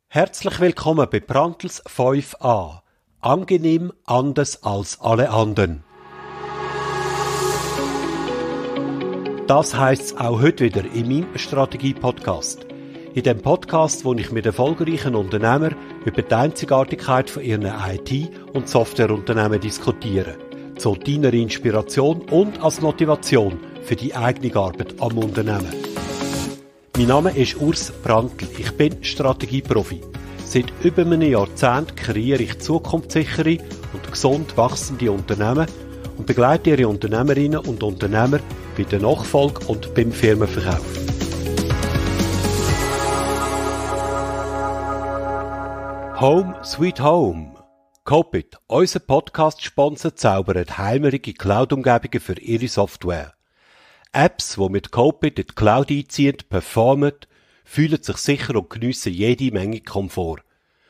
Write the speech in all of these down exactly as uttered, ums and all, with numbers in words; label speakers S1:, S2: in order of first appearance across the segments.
S1: Herzlich willkommen bei Brandtls fünf a. Angenehm anders als alle anderen. Das heisst auch heute wieder in meinem Strategie-Podcast. In dem Podcast, wo ich mit erfolgreichen Unternehmern über die Einzigartigkeit von ihren I T- und Softwareunternehmen diskutiere. Zu deiner Inspiration und als Motivation für die eigene Arbeit am Unternehmen. Mein Name ist Urs Brandtl. Ich bin Strategieprofi. Seit über einem Jahrzehnt kreiere ich zukunftssichere und gesund wachsende Unternehmen und begleite ihre Unternehmerinnen und Unternehmer bei der Nachfolge und beim Firmenverkauf. Home Sweet Home. Copit, unser Podcast-Sponsor, zaubert heimerige Cloud-Umgebungen für ihre Software. Apps, die mit Copit in die Cloud einziehen, performen, fühlen sich sicher und geniessen jede Menge Komfort.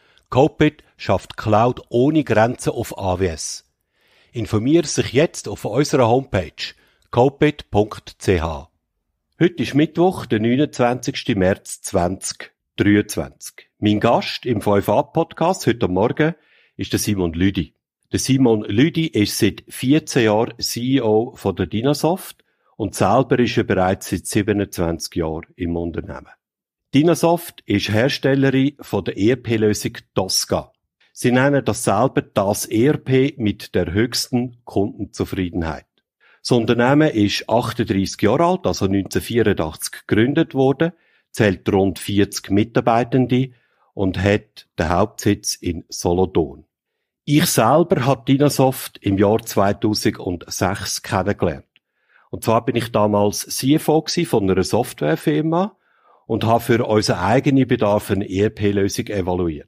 S1: Copit schafft Cloud ohne Grenzen auf A W S. Informiere sich jetzt auf unserer Homepage copit punkt c h. Heute ist Mittwoch, der neunundzwanzigsten März zweitausenddreiundzwanzig. Mein Gast im fünf a-Podcast heute Morgen ist der Simon Lüdi. Der Simon Lüdi ist seit vierzehn Jahren C E O von der Dynasoft und selber ist er bereits seit siebenundzwanzig Jahren im Unternehmen. Dynasoft ist Herstellerin von der E R P-Lösung Tosca. Sie nennen das selber das E R P mit der höchsten Kundenzufriedenheit. Das Unternehmen ist achtunddreissig Jahre alt, also neunzehnhundertvierundachtzig gegründet worden, zählt rund vierzig Mitarbeitende und hat den Hauptsitz in Solothurn. Ich selber habe Dynasoft im Jahr zweitausendsechs kennengelernt. Und zwar bin ich damals C F O von einer Softwarefirma und habe für unseren eigenen Bedarf eine E R P-Lösung evaluiert.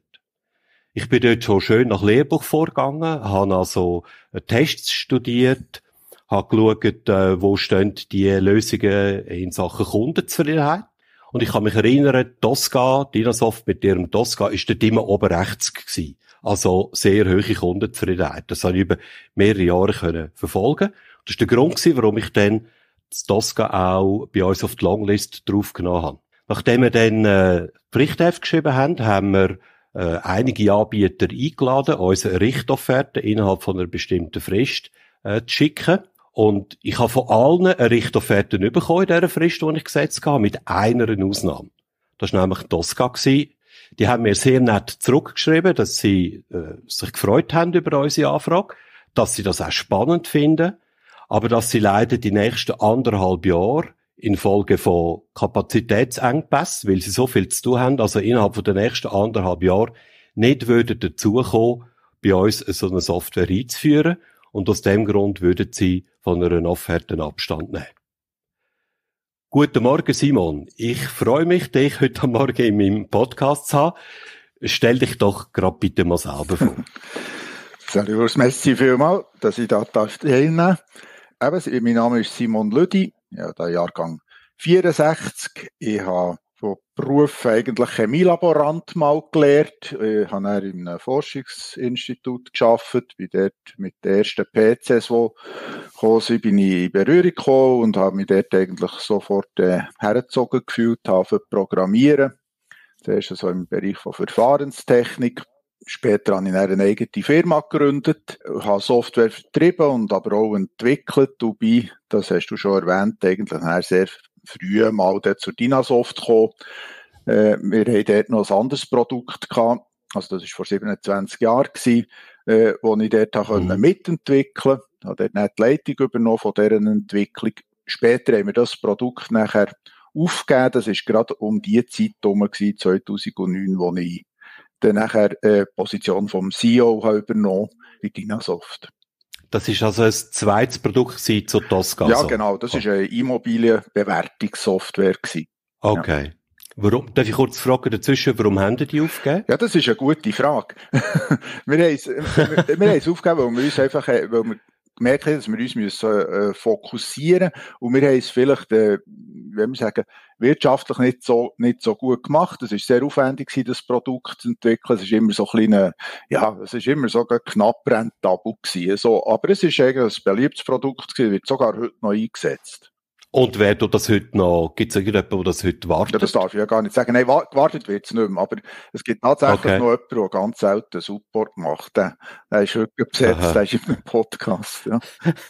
S1: Ich bin dort schon schön nach Lehrbuch vorgegangen, habe also Tests studiert, habe geschaut, wo stehen die Lösungen in Sachen Kundenzufriedenheit. Und ich kann mich erinnern, Tosca, Dynasoft mit ihrem Tosca, ist dort immer oben rechts gewesen. Also sehr hohe Kundenzufriedenheit. Das habe ich über mehrere Jahre können verfolgen. Das war der Grund, warum ich dann das Tosca auch bei uns auf die Longlist draufgenommen habe. Nachdem wir dann äh, Pflichtheft geschrieben haben, haben wir äh, einige Anbieter eingeladen, unsere Richtofferte innerhalb von einer bestimmten Frist äh, zu schicken. Und ich habe von allen eine Richtofferte bekommen in dieser Frist, die ich gesetzt habe, mit einer Ausnahme. Das war nämlich Tosca gewesen. Die haben mir sehr nett zurückgeschrieben, dass sie äh, sich gefreut haben über unsere Anfrage, dass sie das auch spannend finden, aber dass sie leider die nächsten anderthalb Jahre infolge von Kapazitätsengpässen, weil sie so viel zu tun haben, also innerhalb von den nächsten anderthalb Jahren nicht würden dazukommen, bei uns so eine Software einzuführen, und aus dem Grund würden sie von einer Offerte Abstand nehmen. Guten Morgen, Simon. Ich freue mich, dich heute Morgen in meinem Podcast zu haben. Stell dich doch gerade bitte mal selber vor.
S2: Servus, merci vielmals, dass ich da teilnehmen darf. Eben, mein Name ist Simon Lüdi, ja, der Jahrgang vierundsechzig. Ich habe von Beruf eigentlich Chemielaborant mal gelernt. Ich habe dann in einem Forschungsinstitut gearbeitet, bin dort mit den ersten P Cs, die gekommen sind, bin ich in Berührung gekommen und habe mich dort eigentlich sofort äh, hergezogen gefühlt, habe für Programmieren. Zuerst so im Bereich von Verfahrenstechnik. Später habe ich eine eigene Firma gegründet, habe Software vertrieben und aber auch entwickelt und bin, das hast du schon erwähnt, eigentlich sehr früh mal zur Dynasoft gekommen. Äh, wir hatten dort noch ein anderes Produkt gehabt, also das war vor siebenundzwanzig Jahren, gewesen, äh, wo ich dort mhm. mitentwickeln konnte. Ich habe dort nicht die Leitung übernommen von dieser Entwicklung. Später haben wir das Produkt nachher aufgegeben, das war gerade um die Zeit herum, zweitausendneun, wo ich dann nachher äh, Position vom C E O habe übernommen bei Dynasoft.
S1: Das ist also ein zweites Produkt zu Tosca?
S2: Ja, genau. Das war eine Immobilienbewertungssoftware.
S1: Okay. Ja. Warum, darf ich kurz fragen dazwischen, warum haben Sie die aufgegeben?
S2: Ja, das ist eine gute Frage. wir haben es, wir, wir haben es aufgegeben, weil wir uns einfach, weil wir gemerkt haben, dass wir uns müssen, äh, fokussieren müssen. Und wir haben es vielleicht, äh, wie wir sagen, wirtschaftlich nicht so, nicht so gut gemacht. Es war sehr aufwendig gewesen, das Produkt zu entwickeln. Es ist immer so ein kleiner, ja, es ist immer so knapp rentabel gewesen. So, aber es ist eigentlich ein beliebtes Produkt gewesen, wird sogar heute noch eingesetzt.
S1: Und wer tut das heute noch? Gibt es irgendjemanden, der das heute wartet?
S2: Ja, das darf ich ja gar nicht sagen. Nein, gewartet wird es nicht mehr. Aber es gibt tatsächlich okay. noch jemanden, der ganz selten Support macht. Der, der ist heute besetzt, Aha. der ist in einem Podcast. Ja.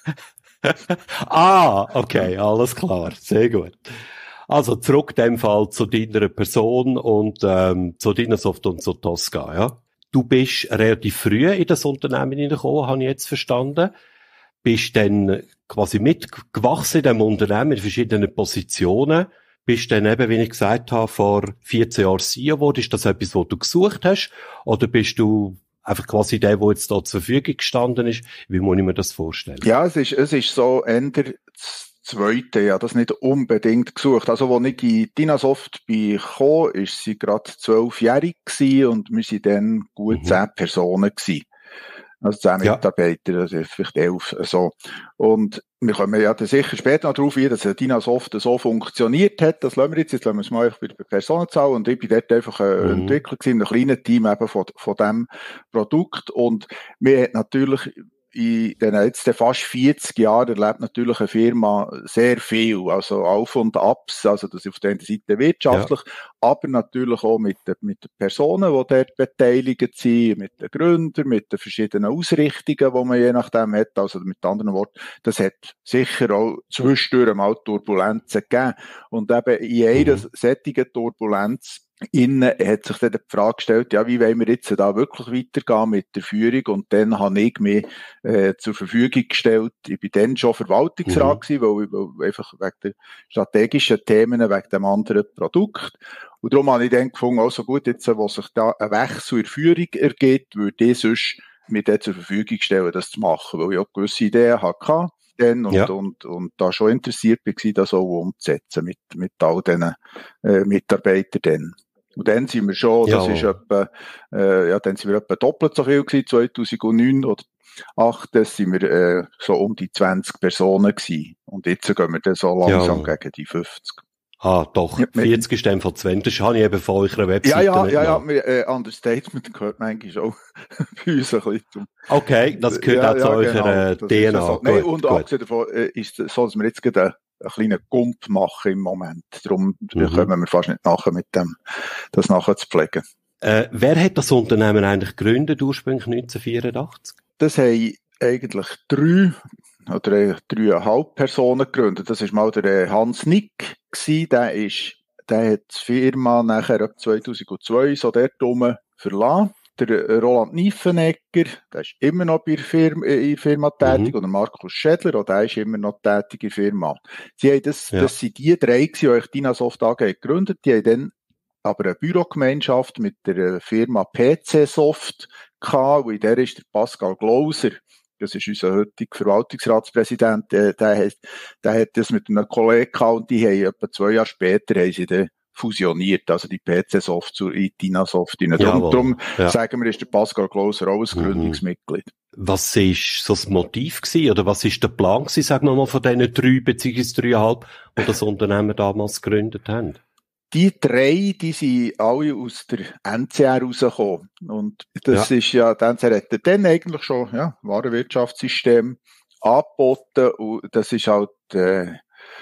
S1: ah, okay, alles klar. Sehr gut. Also zurück in dem Fall zu deiner Person und ähm, zu Dinasoft und zu Tosca. Ja? Du bist relativ früh in das Unternehmen hineingekommen, habe ich jetzt verstanden. Bist dann quasi mitgewachsen in diesem Unternehmen in verschiedenen Positionen. Bist dann eben, wie ich gesagt habe, vor vierzehn Jahren C E O geworden. Ist das etwas, was du gesucht hast? Oder bist du einfach quasi der, der jetzt da zur Verfügung gestanden ist? Wie muss ich mir das vorstellen?
S2: Ja, es ist, es ist so, eher das Zweite, ja, das nicht unbedingt gesucht. Also, als ich in Dinasoft bin gekommen, ist sie gerade zwölfjährig gewesen und wir waren dann gut mhm. zehn Personen gewesen. Also zehn Mitarbeiter, ja. also vielleicht elf, so. Und wir kommen ja dann sicher später noch darauf ein, dass Dinasoft so funktioniert hat. Das lassen wir jetzt, jetzt lassen wir es mal bei der Personenzahl. Und ich bin dort einfach ein mhm. Entwickler gewesen, in einem kleinen Team eben von, von diesem Produkt. Und wir hat natürlich in den jetzt fast vierzig Jahren erlebt natürlich eine Firma sehr viel, also Auf und Abs, also das auf der einen Seite wirtschaftlich, ja. aber natürlich auch mit den, mit den Personen, die dort beteiligt sind, mit den Gründern, mit den verschiedenen Ausrichtungen, die man je nachdem hat, also mit anderen Worten, das hat sicher auch zwischendurch mal Turbulenzen gegeben und eben in jeder mhm. solchen Turbulenz innen hat sich dann die Frage gestellt, ja, wie wollen wir jetzt da wirklich weitergehen mit der Führung? Und dann habe ich mich äh, zur Verfügung gestellt. Ich bin dann schon Verwaltungsrat mhm. gewesen, weil, weil einfach wegen der strategischen Themen, wegen dem anderen Produkt. Und darum habe ich dann gefunden, also gut, jetzt, wo sich da ein Wechsel in der Führung ergibt, würde ich sonst mir dann zur Verfügung stellen, das zu machen, weil ich auch gewisse Ideen hatte. Dann und, ja. und, und da schon interessiert war, das auch umzusetzen mit, mit all diesen äh, Mitarbeitern dann. Und dann sind wir schon, das ja. ist etwa, äh, ja, dann sind wir etwa doppelt so viel gewesen, zweitausendneun oder acht, das sind wir äh, so um die zwanzig Personen gewesen. Und jetzt gehen wir dann so langsam ja. gegen die fünfzig.
S1: Ah, doch, ja, vierzig ist dann von zwanzig, das habe ich eben von eurer Webseite
S2: Ja, ja,
S1: nicht
S2: ja, ja, wir, äh, Understatement gehört manchmal auch bei uns ein bisschen zum...
S1: Okay, das gehört ja, auch zu ja, eurer genau, D N A.
S2: So.
S1: Gut,
S2: Nein, und
S1: gut.
S2: abgesehen davon äh, ist es so, dass wir jetzt gerade einen kleinen Gump machen im Moment. Darum mhm. kommen wir fast nicht nachher mit dem, das nachher zu pflegen.
S1: Äh, wer hat das Unternehmen eigentlich gegründet, ursprünglich neunzehnhundertvierundachtzig?
S2: Das haben eigentlich drei oder dreieinhalb Personen gegründet. Das war mal der Hans Nick gewesen. Der ist, der hat die Firma nachher ab zweitausendzwei so dort rum verlassen. Der Roland Niefenegger, der ist immer noch bei der Firma, in der Firma tätig, mhm. und der Markus Schädler, auch der ist immer noch tätig in der Firma. Sie haben das, ja. das sind die drei gewesen, die euch Dinasoft A G gegründet. Die haben dann aber eine Bürogemeinschaft mit der Firma P C Soft gehabt, und in der ist der Pascal Glauser. Das ist unser heutiger Verwaltungsratspräsident. Der, der, hat, der hat das mit einem Kollegen gehabt, und die haben etwa zwei Jahre später haben sie dann fusioniert, also die P C Soft zu Dinasoft. Darum, darum ja. sagen wir, ist der Pascal Glauser auch ein mhm. Gründungsmitglied.
S1: Was war so das Motiv gewesen, oder was war der Plan gewesen, sagen wir mal, von diesen drei beziehungsweise dreieinhalb, die das Unternehmen damals gegründet haben?
S2: Die drei, die sind alle aus der N C R rausgekommen. Und das ja. ist ja, die N C R hat dann eigentlich schon, ja, Warenwirtschaftssystem angeboten, und das ist halt, äh,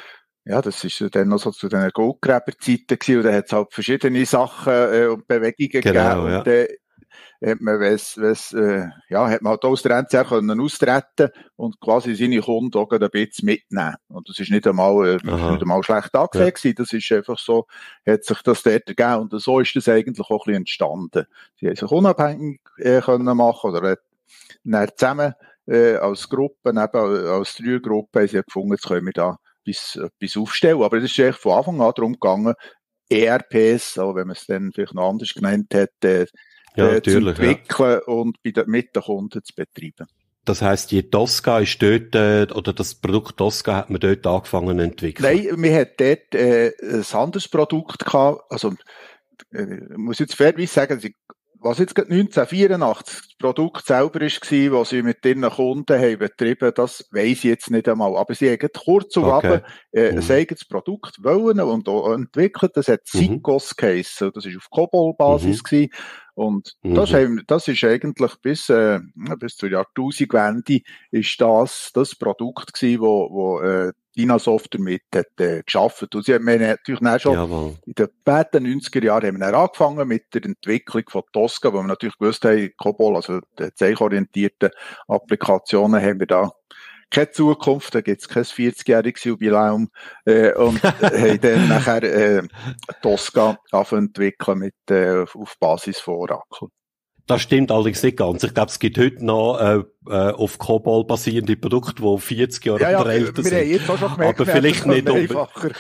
S2: ja, das ist dann noch so zu den Goldgräberzeiten gewesen, und da hat es halt verschiedene Sachen äh, und Bewegungen
S1: genau,
S2: gegeben.
S1: Ja.
S2: Und dann hat man, wes, wes, äh, ja, hat man halt aus der N C R können austreten und quasi seine Kunden auch ein bisschen mitnehmen. Und das ist nicht einmal, äh, nicht einmal schlecht angesehen gewesen. Das ist einfach so, hat sich das dort ergeben. Und so ist das eigentlich auch ein bisschen entstanden. Sie haben sich unabhängig äh, können machen, oder äh, dann zusammen äh, als Gruppe, eben als Dreiergruppe, haben sie gefunden, jetzt können wir da bis, bis aufstellen. Aber es ist echt von Anfang an darum gegangen, E R Ps, auch wenn man es dann vielleicht noch anders genannt hat, äh,
S1: ja,
S2: äh, zu entwickeln, ja. und bei den, mit den Kunden zu betreiben.
S1: Das heisst, die Tosca ist dort, äh, oder das Produkt Tosca hat man dort angefangen zu entwickeln?
S2: Nein, wir hatten dort äh, ein anderes Produkt gehabt. Also, äh, ich muss jetzt fairerweise sagen, was jetzt gerade neunzehnhundertvierundachtzig das Produkt selber war, was sie mit ihren Kunden haben betrieben, das weiss ich jetzt nicht einmal. Aber sie haben kurz und okay. Abend, äh, mhm. ein eigenes Produkt wollen und auch entwickelt. Das hat Sikos mhm. geheissen. Das war auf COBOL-Basis mhm. gewesen. Und
S1: Mhm.
S2: das, haben, das ist eigentlich bis, äh, bis zur Jahrtausendwende ist das, das Produkt gewesen, wo, wo, äh, Dynasoft damit hat, äh, geschaffen. Und sie haben natürlich dann schon
S1: Jawohl.
S2: in den späten neunziger Jahren haben wir dann angefangen mit der Entwicklung von Tosca, wo wir natürlich gewusst haben, COBOL, also die zeichenorientierten Applikationen haben wir da keine Zukunft, da gibt's kein vierzigjähriges Jubiläum, äh, und haben dann nachher, äh, Tosca angefangen zu entwickeln mit, äh, auf Basis von Oracle.
S1: Das stimmt allerdings nicht ganz. Ich glaube, es gibt heute noch äh, äh, auf COBOL basierende Produkte, die vierzig Jahre
S2: ja, ja,
S1: oder älter
S2: wir
S1: sind.
S2: haben jetzt auch schon gemerkt,
S1: aber vielleicht nicht
S2: einfacher.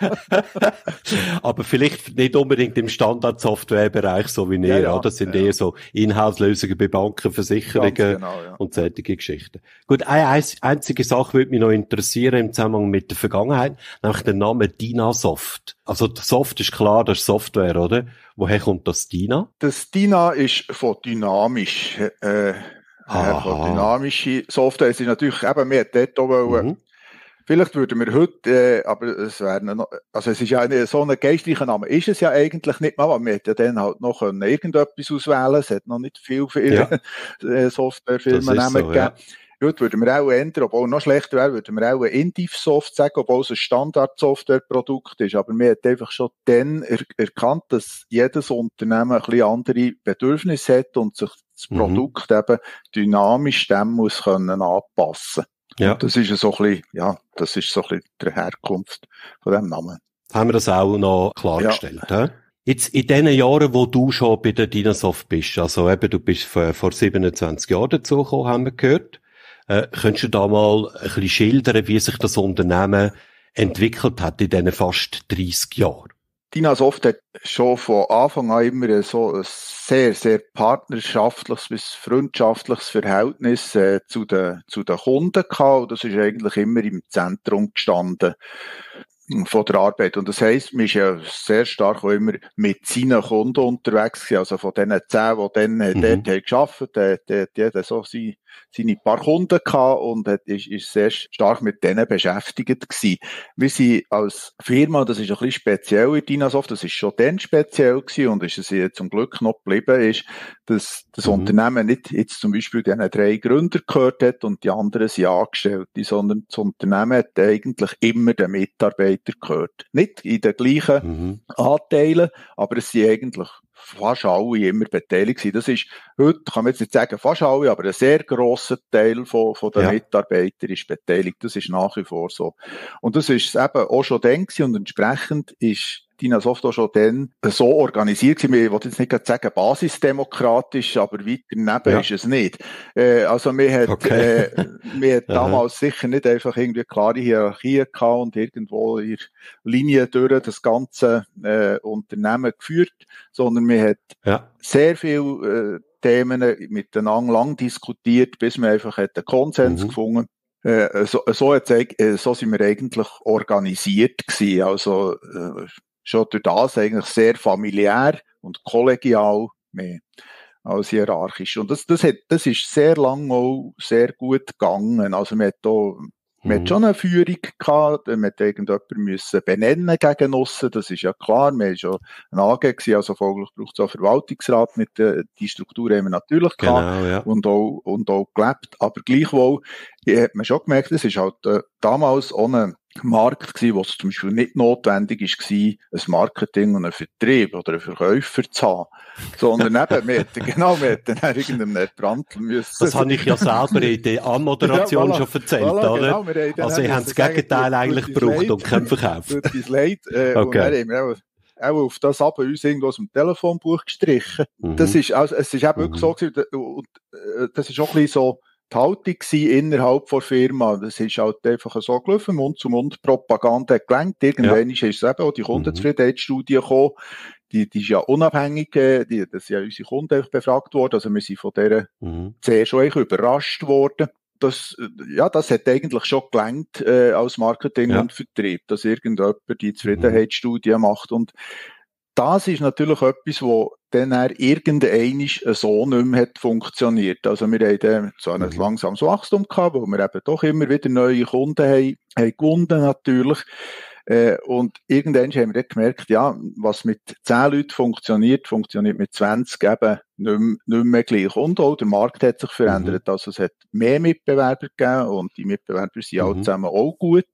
S1: aber vielleicht nicht unbedingt im Standard-Software-Bereich, so wie
S2: Ja,
S1: ihr,
S2: ja,
S1: oder? Das sind
S2: ja.
S1: eher so Inhouse-Lösungen bei Banken, Versicherungen
S2: Ganz genau, ja.
S1: und solche Geschichten. Gut, eine einzige Sache würde mich noch interessieren im Zusammenhang mit der Vergangenheit, nämlich der Name Dynasoft. Also der Soft ist klar, das ist Software, oder? Woher kommt das Dyna?
S2: Das Dyna ist von dynamisch, äh,
S1: Aha.
S2: von dynamische Software. Es ist natürlich eben, wir hätten dort auch wollen,
S1: Mhm.
S2: vielleicht würden wir heute, äh, aber es wäre noch, also es ist ja eine, so ein geistlicher Name, ist es ja eigentlich nicht mal, aber wir hätten ja dann halt noch können irgendetwas auswählen. Es hat noch nicht viel für
S1: Ja.
S2: äh, Softwarefirmen
S1: Das ist so,
S2: gegeben.
S1: ja.
S2: Heute würden wir auch ändern, obwohl noch schlechter wäre, würden wir auch ein Indiv-Soft sagen, obwohl es ein Standard-Software-Produkt ist. Aber wir haben einfach schon dann er erkannt, dass jedes Unternehmen ein bisschen andere Bedürfnisse hat und sich das
S1: Mhm.
S2: Produkt eben dynamisch dem muss können anpassen.
S1: Ja.
S2: Und das ist so ein bisschen, ja, das ist so ein bisschen die Herkunft von dem Namen.
S1: Haben wir das auch noch klargestellt, ja. Jetzt, in den Jahren, wo du schon bei der Dynasoft bist, also eben, du bist vor, vor siebenundzwanzig Jahren dazugekommen, haben wir gehört. Äh, könntest du da mal ein bisschen schildern, wie sich das Unternehmen entwickelt hat in diesen fast dreissig Jahren?
S2: Dynasoft hat schon von Anfang an immer so ein sehr, sehr partnerschaftliches bis freundschaftliches Verhältnis äh, zu den, zu den Kunden gehabt. Und das ist eigentlich immer im Zentrum gestanden von der Arbeit. Und das heisst, man ist ja sehr stark auch immer mit seinen Kunden unterwegs gewesen. Also von diesen zehn, die dann mhm. dort haben gearbeitet, der, der, der hat so seine, seine paar Kunden gehabt und hat, ist, ist sehr stark mit denen beschäftigt gewesen. Wir sind als Firma, das ist ein bisschen speziell in Dynasoft, das ist schon dann speziell gewesen und ist es jetzt zum Glück noch geblieben, ist, dass das mhm. Unternehmen nicht jetzt zum Beispiel diesen drei Gründer gehört hat und die anderen sind Angestellte, sondern das Unternehmen hat eigentlich immer den Mitarbeiter gehört. Nicht in den gleichen mhm. Anteilen, aber es sind eigentlich fast alle immer beteiligt gewesen. Das ist, heute kann man jetzt nicht sagen fast alle, aber ein sehr grosser Teil von, von den ja. Mitarbeitern ist beteiligt. Das ist nach wie vor so. Und das ist eben auch schon dann gewesen und entsprechend ist Dynasoft auch schon dann so organisiert gewesen. Ich will jetzt nicht sagen basisdemokratisch, aber weiter daneben ja. ist es nicht. Äh, also wir hat, okay. äh, wir hat damals sicher nicht einfach irgendwie klare Hierarchien gehabt und irgendwo in Linie durch das ganze äh, Unternehmen geführt, sondern wir hat ja. sehr viel äh, Themen miteinander lang diskutiert, bis wir einfach einen Konsens mhm. gefunden. Äh, so, so, hat, äh, so sind wir eigentlich organisiert gewesen. Also äh, schon durch das eigentlich sehr familiär und kollegial mehr als hierarchisch. Und das, das, hat, das ist sehr lang auch sehr gut gegangen. Also man hat da, man mhm. hat schon eine Führung gehabt, man hat irgendjemanden müssen benennen gegen aussen, das ist ja klar, man war schon ein A G gewesen, also folglich braucht es auch Verwaltungsrat, mit äh, die Struktur haben wir natürlich
S1: genau,
S2: gehabt
S1: ja. und,
S2: auch, und auch gelebt, aber gleichwohl hat man schon gemerkt, es ist halt äh, damals ohne Markt gewesen, wo es zum Beispiel nicht notwendig ist, ein Marketing und einen Vertrieb oder einen Verkäufer zu haben, sondern eben, wir hätten, genau, wir hätten dann irgendeinem Brandl müssen.
S1: Das habe ich ja selber in der Anmoderation ja, voilà, schon erzählt, voilà, oder? Genau, also, ihr habt das Gegenteil sagen, eigentlich gebraucht und kein Verkauf.
S2: Das Leid, äh, okay. Und dann haben wir auch, auch auf das aber uns irgendwo aus dem Telefonbuch gestrichen. Mhm. Das ist, also, es ist eben mhm. wirklich so gewesen, und, äh, das ist auch ein bisschen so, die Haltung innerhalb der Firma, das ist halt einfach so gelaufen, Mund-zu-Mund-Propaganda hat gelenkt. Irgendwann ja. ist es eben auch die Kundenzufriedenheitsstudie gekommen, die, die ist ja unabhängig, die, das sind ja unsere Kunden befragt worden, also wir sind von dieser mhm. sehr schon überrascht worden. Das, ja, das hat eigentlich schon gelenkt äh, als Marketing ja. und Vertrieb, dass irgendjemand die Zufriedenheitsstudie mhm. macht und das ist natürlich etwas, wo dann irgendeinmal so nicht mehr hat funktioniert. Also wir haben dann so ein mhm. langsames Wachstum gehabt, wo wir eben doch immer wieder neue Kunden haben, haben gewonnen natürlich. Äh, und irgendwann haben wir dann gemerkt, ja, was mit zehn Leuten funktioniert, funktioniert mit zwanzig eben nicht mehr, nicht mehr gleich. Und auch der Markt hat sich verändert. Mhm. Also es hat mehr Mitbewerber gegeben und die Mitbewerber sind mhm. alle zusammen auch gut.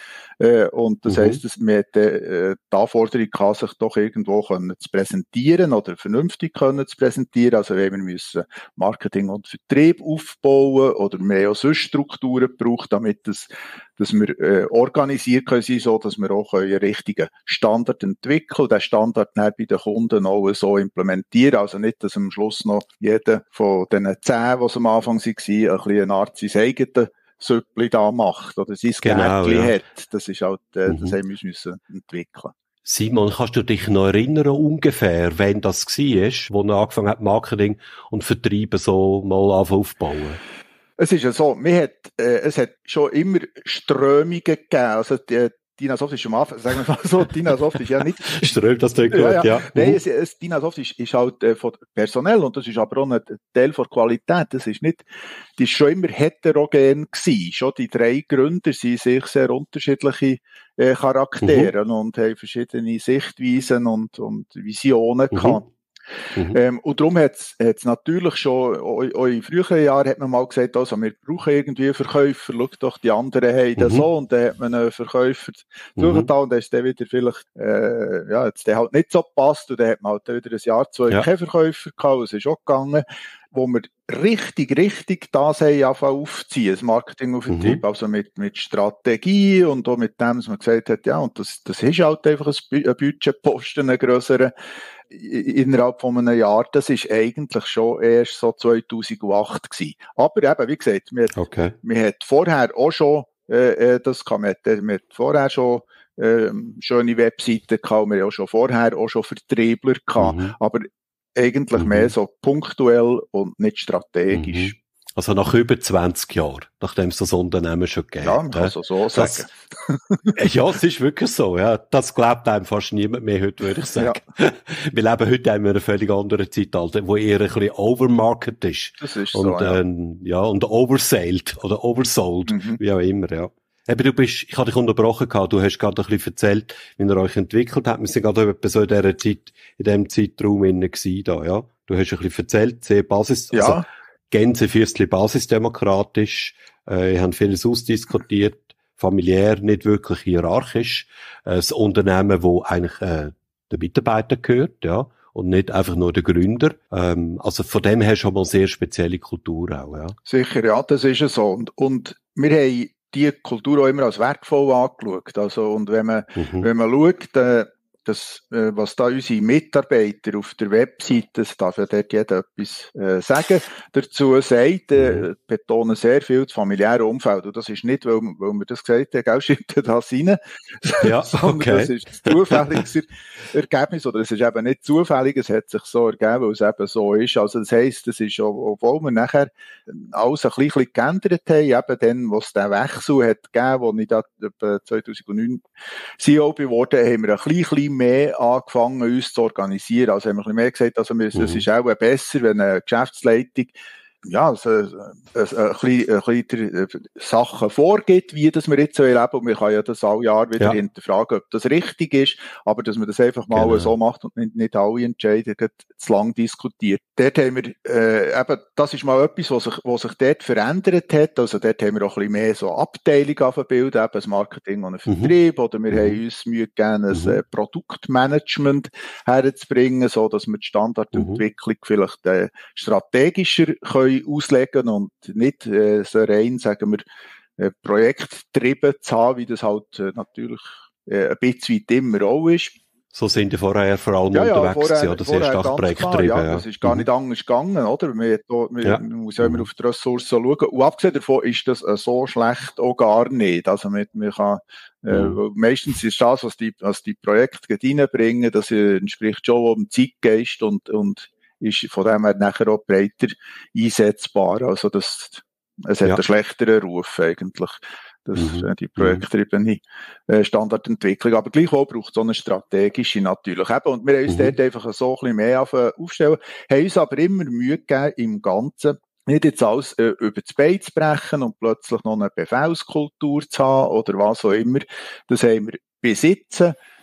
S2: Äh, und das mhm. heisst, dass man hat, äh, die Anforderung kann sich doch irgendwo können zu präsentieren oder vernünftig können zu präsentieren. Also wenn wir müssen Marketing und Vertrieb aufbauen oder mehr auch sonst Strukturen braucht, damit das, dass wir äh, organisiert können sein, so dass wir auch einen richtigen Standard entwickeln, den Standard dann bei den Kunden auch so implementieren. Also nicht, dass am Schluss noch jeder von den zehn, die es am Anfang waren, ein bisschen eine Art sein eigenes Süppli da macht oder sein
S1: genau,
S2: Gärtchen
S1: ja.
S2: hat. Das ist halt, äh,
S1: mhm.
S2: das haben wir müssen entwickeln.
S1: Simon, kannst du dich noch erinnern ungefähr, wann das war, wo er angefangen hat, Marketing und Vertrieb so mal aufbauen?
S2: Es ist ja so, wir hat, äh, es hat schon immer Strömungen gegeben. Also die, Dynasoft ist am Anfang, sagen wir mal so, Dynasoft ist ja nicht...
S1: Ström, das klingt gut, ja. ja. ja.
S2: Nein, es, es, Dynasoft ist, ist halt äh, von personell und das ist aber auch ein Teil von Qualität. Das ist nicht, das ist schon immer heterogen gewesen. Schon die drei Gründer sind sich sehr unterschiedliche äh, Charaktere mhm. und haben verschiedene Sichtweisen und, und Visionen mhm. gehabt. Mhm. Ähm, und darum hat es natürlich schon, auch in früheren Jahren hat man mal gesagt, also wir brauchen irgendwie einen Verkäufer, schau doch, die anderen haben das mhm. so, und dann hat man einen Verkäufer suchen da, mhm. und dann ist der wieder vielleicht, äh, ja, jetzt der halt nicht so gepasst, und dann hat man halt wieder ein Jahr, zwei ja. keinen Verkäufer gehabt, es ist auch gegangen, wo wir richtig, richtig das haben angefangen aufziehen, das Marketing und Vertrieb, mhm. also mit, mit Strategie und auch mit dem, dass man gesagt hat, ja, und das, das ist halt einfach ein, ein Budgetposten, ein grösserer, innerhalb von einem Jahr. Das ist eigentlich schon erst so zweitausendacht gewesen. Aber eben, wie gesagt, wir, okay. wir hat vorher auch schon, äh, das kann man, wir hat vorher schon, äh, schöne Webseiten gehabt, wir haben auch schon vorher auch schon Vertriebler gehabt, mhm. aber eigentlich mhm. mehr so punktuell und nicht strategisch.
S1: Mhm. Also nach über zwanzig Jahren, nachdem es das Unternehmen schon gegeben hat.
S2: Ja, man kann es so sagen.
S1: Das, ja, es ist wirklich so, ja. Das glaubt einem fast niemand mehr heute, würde ich sagen. Ja. Wir leben heute in einer völlig anderen Zeitalter, wo eher ein bisschen overmarket ist.
S2: Das ist
S1: und,
S2: so, ja.
S1: Ähm, ja, und oversold oder oversold, mhm. wie auch immer, ja. Eben, du bist, ich hatte dich unterbrochen gehabt, du hast gerade ein bisschen erzählt, wie ihr euch entwickelt habt. Wir sind gerade etwa so in dieser Zeit, in diesem Zeitraum innen gewesen, da, ja. Du hast ein bisschen erzählt, sehr Basis,
S2: ja.
S1: also, Gänsefüßchen basisdemokratisch, äh, ihr habt vieles ausdiskutiert, familiär, nicht wirklich hierarchisch, äh, das Unternehmen, wo eigentlich äh, der Mitarbeiter gehört, ja, und nicht einfach nur der Gründer. Ähm, also von dem her schon mal sehr spezielle Kultur auch, ja.
S2: Sicher, ja, das ist es so. Und, und wir haben die Kultur auch immer als wertvoll angeschaut. Also, und wenn man, mhm. wenn man schaut, äh, das, äh, was da unsere Mitarbeiter auf der Webseite, das darf ja dort jeder etwas äh, sagen, dazu sagt, äh, betonen sehr viel das familiäre Umfeld. Und das ist nicht, weil, weil wir das gesagt haben, gell, schreibt das rein,
S1: ja,
S2: sondern
S1: okay.
S2: das ist das zufällige Ergebnis, oder es ist eben nicht zufällig, es hat sich so ergeben, weil es eben so ist. Also das heisst, das ist, obwohl wir nachher alles ein bisschen geändert haben, eben dann, wo es den Wechsel hat gegeben, wo ich da zweitausendneun C E O geworden bin, haben wir ein bisschen mehr angefangen, uns zu organisieren. Also haben wir ein bisschen mehr gesagt, also wir, mhm. es ist auch besser, wenn eine Geschäftsleitung ja, also, ein, ein, ein, ein bisschen Sachen vorgibt, wie das wir jetzt so erleben. Und man kann ja das alle Jahre wieder ja. hinterfragen, ob das richtig ist, aber dass man das einfach mal genau. so macht und nicht, nicht alle Entscheidungen zu lang diskutiert. Dort haben wir, äh, eben, das ist mal etwas, was sich, was sich dort verändert hat. Also dort haben wir auch ein bisschen mehr so Abteilungen aufgebildet, eben das Marketing und ein Vertrieb, mhm. oder wir mhm. haben uns Mühe gegeben, ein mhm. Produktmanagement herzubringen, so dass wir die Standardentwicklung mhm. vielleicht äh, strategischer können auslegen und nicht äh, so rein, sagen wir, äh, projektgetrieben zu haben, wie das halt äh, natürlich äh, ein bisschen weit immer auch ist.
S1: So sind die vorher vor allem
S2: ja, ja,
S1: unterwegs
S2: vorher,
S1: oder sehr stark projektgetrieben.
S2: Ja,
S1: ja,
S2: das ist gar mhm. nicht anders gegangen, oder? Man, man,
S1: ja.
S2: man muss ja immer auf die Ressourcen schauen. Und abgesehen davon ist das äh, so schlecht auch gar nicht. Also man, man kann, äh, mhm. meistens ist das, was die, was die Projekte reinbringen, das entspricht schon dem Zeitgeist und, und ist von dem her nachher auch breiter einsetzbar. Also das, es hat ja. einen schlechteren Ruf eigentlich, das, mhm. die projektgetriebene äh, Standardentwicklung. Aber gleichwohl braucht es so eine strategische natürlich eben. Und wir haben uns mhm. dort einfach so ein bisschen mehr aufstellen, haben uns aber immer Mühe gegeben, im Ganzen nicht jetzt alles äh, über das Bein zu brechen und plötzlich noch eine Befehlskultur zu haben oder was auch immer. Das haben wir besitzen.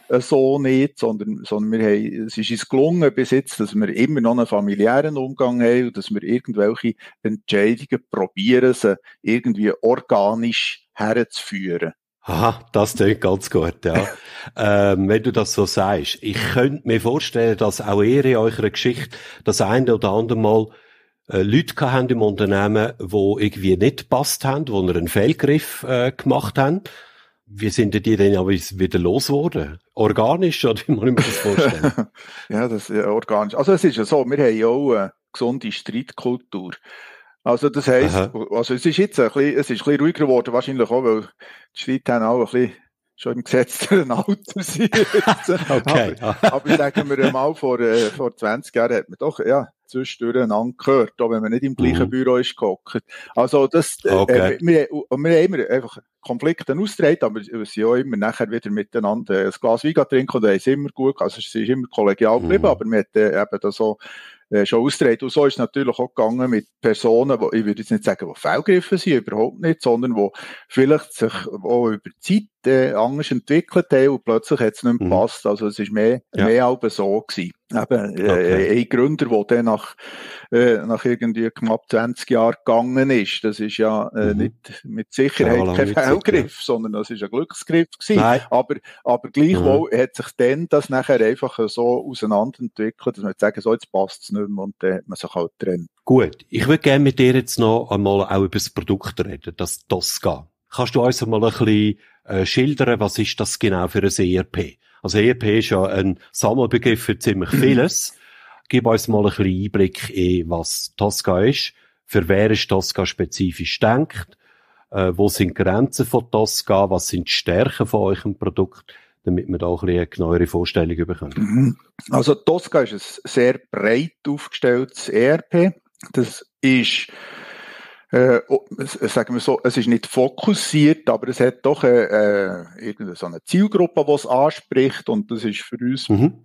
S2: äh, so nicht, sondern, sondern wir haben, es ist uns gelungen bis jetzt, dass wir immer noch einen familiären Umgang haben und dass wir irgendwelche Entscheidungen probieren, sie irgendwie organisch herzuführen.
S1: Aha, das klingt ganz gut, ja. ähm, wenn du das so sagst. Ich könnte mir vorstellen, dass auch ihr in eurer Geschichte das eine oder andere Mal äh, Leute gehabt haben im Unternehmen, die irgendwie nicht gepasst haben, die einen Fehlgriff äh, gemacht haben. Wie sind die denn aber wieder losgeworden? Organisch, oder wie muss ich mir das vorstellen?
S2: Ja, das ist ja organisch. Also es ist ja so, wir haben ja auch eine gesunde Streitkultur. Also das heisst, Aha. also es ist jetzt ein bisschen, es ist ein bisschen ruhiger geworden, wahrscheinlich auch, weil die Streite haben auch ein bisschen schon im gesetzteren Alter sind.
S1: Okay.
S2: aber, aber sagen wir mal, vor, äh, vor zwanzig Jahren hat man doch, ja, zwischendurch einander gehört, auch wenn man nicht im gleichen mhm. Büro ist gehockt. Also das,
S1: okay.
S2: äh, wir, wir haben immer einfach Konflikte ausgetragen, aber wir sind ja immer nachher wieder miteinander ein Glas Wein trinken und da ist immer gut, also es ist immer kollegial geblieben, mhm. aber wir hatten äh, eben da so Äh, schon austreten. Und so ist es natürlich auch gegangen mit Personen, die, ich würde jetzt nicht sagen, die Fehlgriffe sind, überhaupt nicht, sondern die vielleicht sich auch über die Zeit äh, anders entwickelt haben und plötzlich hat es nicht mehr gepasst. Mhm. Also es ist mehr, ja. mehr als so gewesen. Eben, äh, okay. ein Gründer, der dann nach, äh, nach irgendwie knapp zwanzig Jahren gegangen ist, das ist ja äh, mhm. nicht mit Sicherheit ja, kein Fehlgriff, ja. sondern das ist ein Glücksgriff gewesen. Nein. Aber, aber gleichwohl mhm. hat sich dann das nachher einfach so auseinanderentwickelt, dass man sagen, so jetzt passt es nicht mehr und dann hat man sich halt trennt.
S1: Gut, ich würde gerne mit dir jetzt noch einmal auch über das Produkt reden, das Tosca. Kannst du uns mal ein bisschen äh, schildern, was ist das genau für ein E R P? Also E R P ist ja ein Sammelbegriff für ziemlich vieles. Gib uns mal ein bisschen Einblick in, was Tosca ist. Für wer ist Tosca spezifisch denkt? Äh, wo sind die Grenzen von Tosca? Was sind die Stärken von eurem Produkt? Damit wir da auch ein bisschen eine genauere Vorstellung bekommen.
S2: Also Tosca ist ein sehr breit aufgestelltes E R P. Das ist Äh, sagen wir so, es ist nicht fokussiert, aber es hat doch äh, äh, irgendeine so eine Zielgruppe, die es anspricht, und das ist für uns mhm.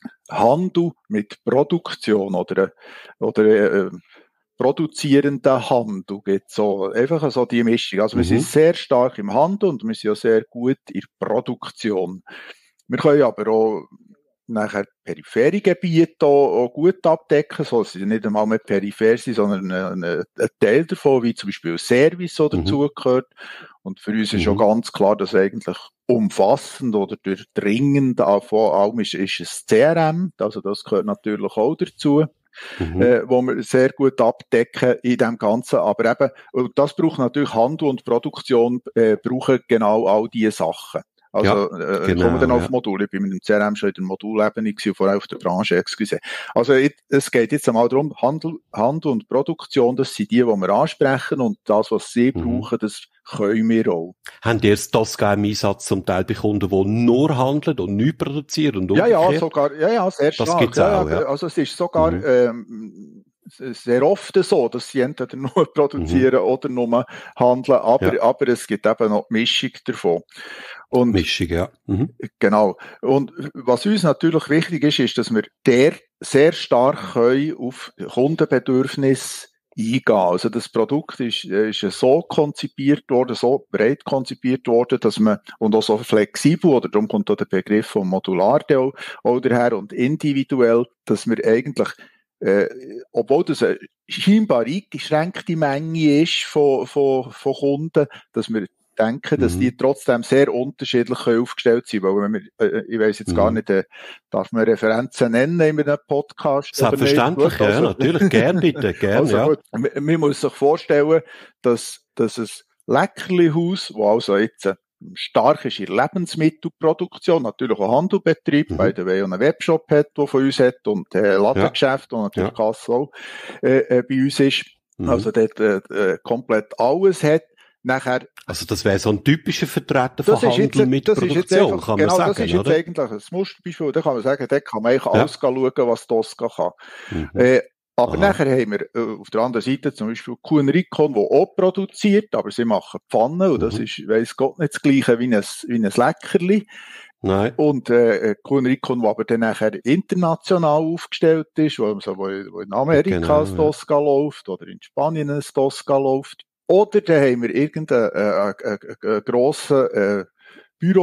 S2: Handel mit Produktion oder, oder äh, produzierender Handel, geht so, einfach so die Mischung. Also mhm. wir sind sehr stark im Handel und wir sind ja sehr gut in der Produktion. Wir können aber auch nachher periphere Gebiete auch, auch gut abdecken, so dass sie nicht einmal mehr peripher sind, sondern ein, ein Teil davon, wie zum Beispiel Service, der mhm. dazugehört. Und für uns ist schon mhm. ganz klar, dass eigentlich umfassend oder durchdringend von allem ist, ist ein C R M, also das gehört natürlich auch dazu. Mhm. Äh, wo wir sehr gut abdecken in dem Ganzen. Aber eben, und das braucht natürlich Handel und Produktion, äh, brauchen genau all diese Sachen. Also, ja, äh, genau, kommen wir dann auf ja. Module. Ich bin mit dem C R M schon in der Modulebene gewesen, vorher auf der Branche, excuse. Also, es geht jetzt einmal darum, Handel, Handel und Produktion, das sind die, die wir ansprechen, und das, was sie mhm. brauchen, das können wir auch.
S1: Habt ihr das Tosca im Einsatz zum Teil bei Kunden, die nur handeln und nichts produzieren und
S2: umgekehrt? Ja, ja, sogar, ja, ja, sehr stark.
S1: Das gibt's auch, ja.
S2: Also, es ist sogar, mhm. ähm, sehr oft so, dass sie entweder nur produzieren mhm. oder nur handeln, aber, ja. aber es gibt eben noch die Mischung davon. Und
S1: Mischung, ja. Mhm.
S2: Genau. Und was uns natürlich wichtig ist, ist, dass wir der sehr stark können auf Kundenbedürfnisse eingehen. Also das Produkt ist, ist so konzipiert worden, so breit konzipiert worden, dass man, und auch so flexibel, oder darum kommt auch der Begriff von modular auch, auch daher, und individuell, dass wir eigentlich Äh, obwohl das eine scheinbar eingeschränkte Menge ist von, von, von Kunden, dass wir denken, dass mhm. die trotzdem sehr unterschiedlich aufgestellt sind. Weil wenn wir, äh, ich weiss jetzt mhm. gar nicht, äh, darf man Referenzen nennen in einem Podcast?
S1: Selbstverständlich, ja, also, natürlich, gern bitte, gern, also, ja.
S2: Man, man muss sich vorstellen, dass, dass ein Leckerlihaus, wo also jetzt stark ist in Lebensmittelproduktion, natürlich auch Handelbetrieb, mhm. bei der W einen Webshop hat, der von uns hat, und äh, Ladengeschäft, ja. und natürlich ja. Kasse auch äh, äh, bei uns ist, mhm. also dort äh, komplett alles hat. Nachher,
S1: also das wäre so ein typischer Vertreter von Handel jetzt, mit Produktion, einfach, kann man
S2: genau,
S1: sagen,
S2: das ist jetzt
S1: oder?
S2: eigentlich ein Musterbeispiel, da kann man sagen, da kann man eigentlich ja. alles schauen, was Tosca kann. Mhm. Äh, Aber Aha. nachher haben wir äh, auf der anderen Seite zum Beispiel Kuhn-Rikon, der auch produziert, aber sie machen Pfannen, und das mhm. ist, weiss Gott, nicht das Gleiche wie ein, wie ein Leckerli.
S1: Nein.
S2: Und äh, Kuhn-Rikon, der aber dann nachher international aufgestellt ist, wo, also, wo, wo in Amerika genau, ein Tosca ja. läuft oder in Spanien ein Tosca läuft. Oder dann haben wir irgendeinen äh, äh, äh, grossen äh, Büro,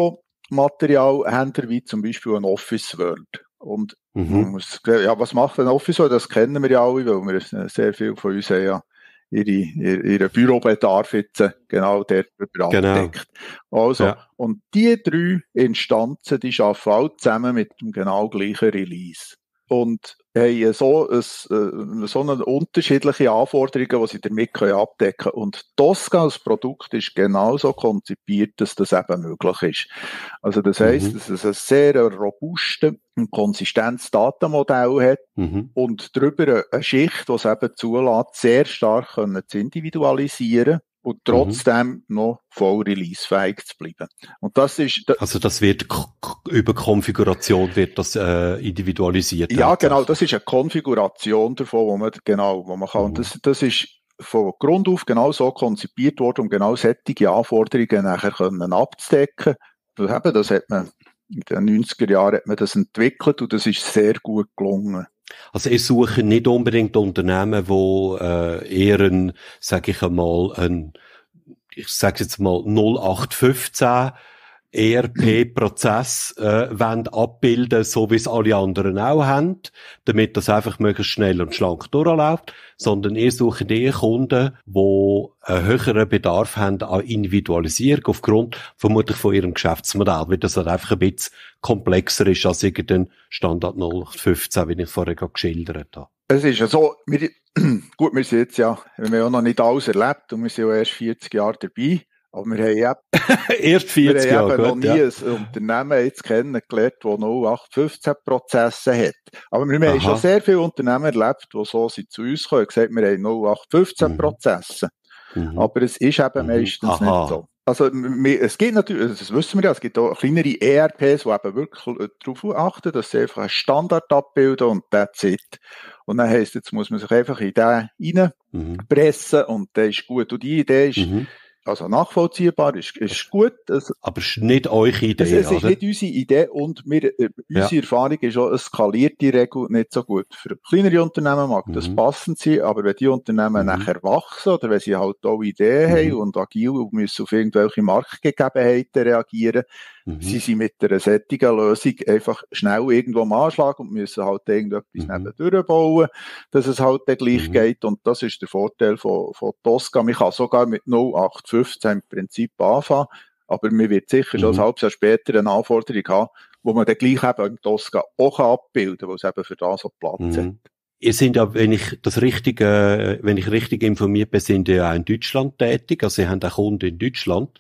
S2: Büromaterialhändler wie zum Beispiel ein Office World. Und
S1: Mhm.
S2: ja, was macht ein Office World? Das kennen wir ja alle, weil wir sehr viel von uns haben ja ihre, ihre, ihren Bürobedarf jetzt genau dort abdeckt.
S1: Genau.
S2: Also,
S1: ja.
S2: und die drei Instanzen, die arbeiten alle zusammen mit dem genau gleichen Release. Und haben so, ein, so eine unterschiedliche Anforderungen, die sie damit abdecken können. Und Tosca als Produkt ist genauso konzipiert, dass das eben möglich ist. Also das heisst, mhm. dass es ein sehr robustes und konsistentes Datenmodell hat mhm. und darüber eine Schicht, die es eben zulässt, sehr stark können zu individualisieren und trotzdem mhm. noch voll releasefähig zu bleiben. Und das ist, da
S1: also das wird k- über Konfiguration wird das äh, individualisiert.
S2: Ja, genau, das ist eine Konfiguration davon, wo man genau, wo man kann. Mhm. Und das, das ist von Grund auf genau so konzipiert worden, um genau solche Anforderungen nachher können abzudecken. Und eben, das hat man in den neunziger Jahren hat man das entwickelt und das ist sehr gut gelungen.
S1: Also ich suche nicht unbedingt Unternehmen, wo äh, eher ein, sage ich einmal, ein, ich sage jetzt mal null acht fünfzehn E R P-Prozess äh, wollen abbilden, so wie es alle anderen auch haben, damit das einfach möglichst schnell und schlank durchläuft, sondern ihr sucht eher Kunden, die einen höheren Bedarf haben an Individualisierung aufgrund vermutlich von ihrem Geschäftsmodell, weil das halt einfach ein bisschen komplexer ist als irgendein Standard null acht fünfzehn, wie ich vorher gerade geschildert habe.
S2: Es ist ja so, wir, gut, wir sind jetzt ja, wir haben ja noch nicht alles erlebt und wir sind ja erst vierzig Jahre dabei. Aber wir haben ja
S1: erst vierzig
S2: wir haben
S1: Jahre,
S2: noch
S1: gut,
S2: nie
S1: ja.
S2: ein Unternehmen jetzt kennengelernt, das null acht fünfzehn Prozesse hat. Aber wir Aha. haben schon sehr viele Unternehmen erlebt, die so sind zu uns gekommen und gesagt, wir haben null acht fünfzehn mhm. Prozesse. Mhm. Aber es ist eben mhm. meistens Aha. nicht so. Also, es gibt natürlich, das wissen wir ja, es gibt auch kleinere E R Ps, die eben wirklich darauf achten, dass sie einfach einen Standard abbilden und that's it. Und dann heisst, jetzt muss man sich einfach in den reinpressen mhm. und der ist gut. Und die Idee ist, mhm. also nachvollziehbar, ist, ist gut. Es,
S1: aber es ist nicht eure Idee,
S2: es, es
S1: oder?
S2: ist nicht unsere Idee und wir, äh, unsere ja. Erfahrung ist auch, es skaliert die Regel nicht so gut. Für kleinere Unternehmen mag mhm. das passend sein, aber wenn die Unternehmen mhm. nachher wachsen oder wenn sie halt auch Ideen mhm. haben und agil und müssen auf irgendwelche Marktgegebenheiten reagieren, mhm. sie sind mit einer solchen Lösung einfach schnell irgendwo am Anschlag und müssen halt irgendetwas mhm. nebendurch bauen, dass es halt dann gleich mhm. geht. Und das ist der Vorteil von, von Tosca. Man kann sogar mit null acht fünfzehn im Prinzip anfangen, aber man wird sicher mhm. schon ein halbes Jahr später eine Anforderung haben, wo man dann gleich eben im Tosca auch abbilden kann, weil es eben für das so Platz mhm. hat.
S1: Ihr seid ja, wenn ich das richtig, äh, wenn ich richtig informiert bin, sind ihr ja auch in Deutschland tätig, also ihr habt auch Kunden in Deutschland.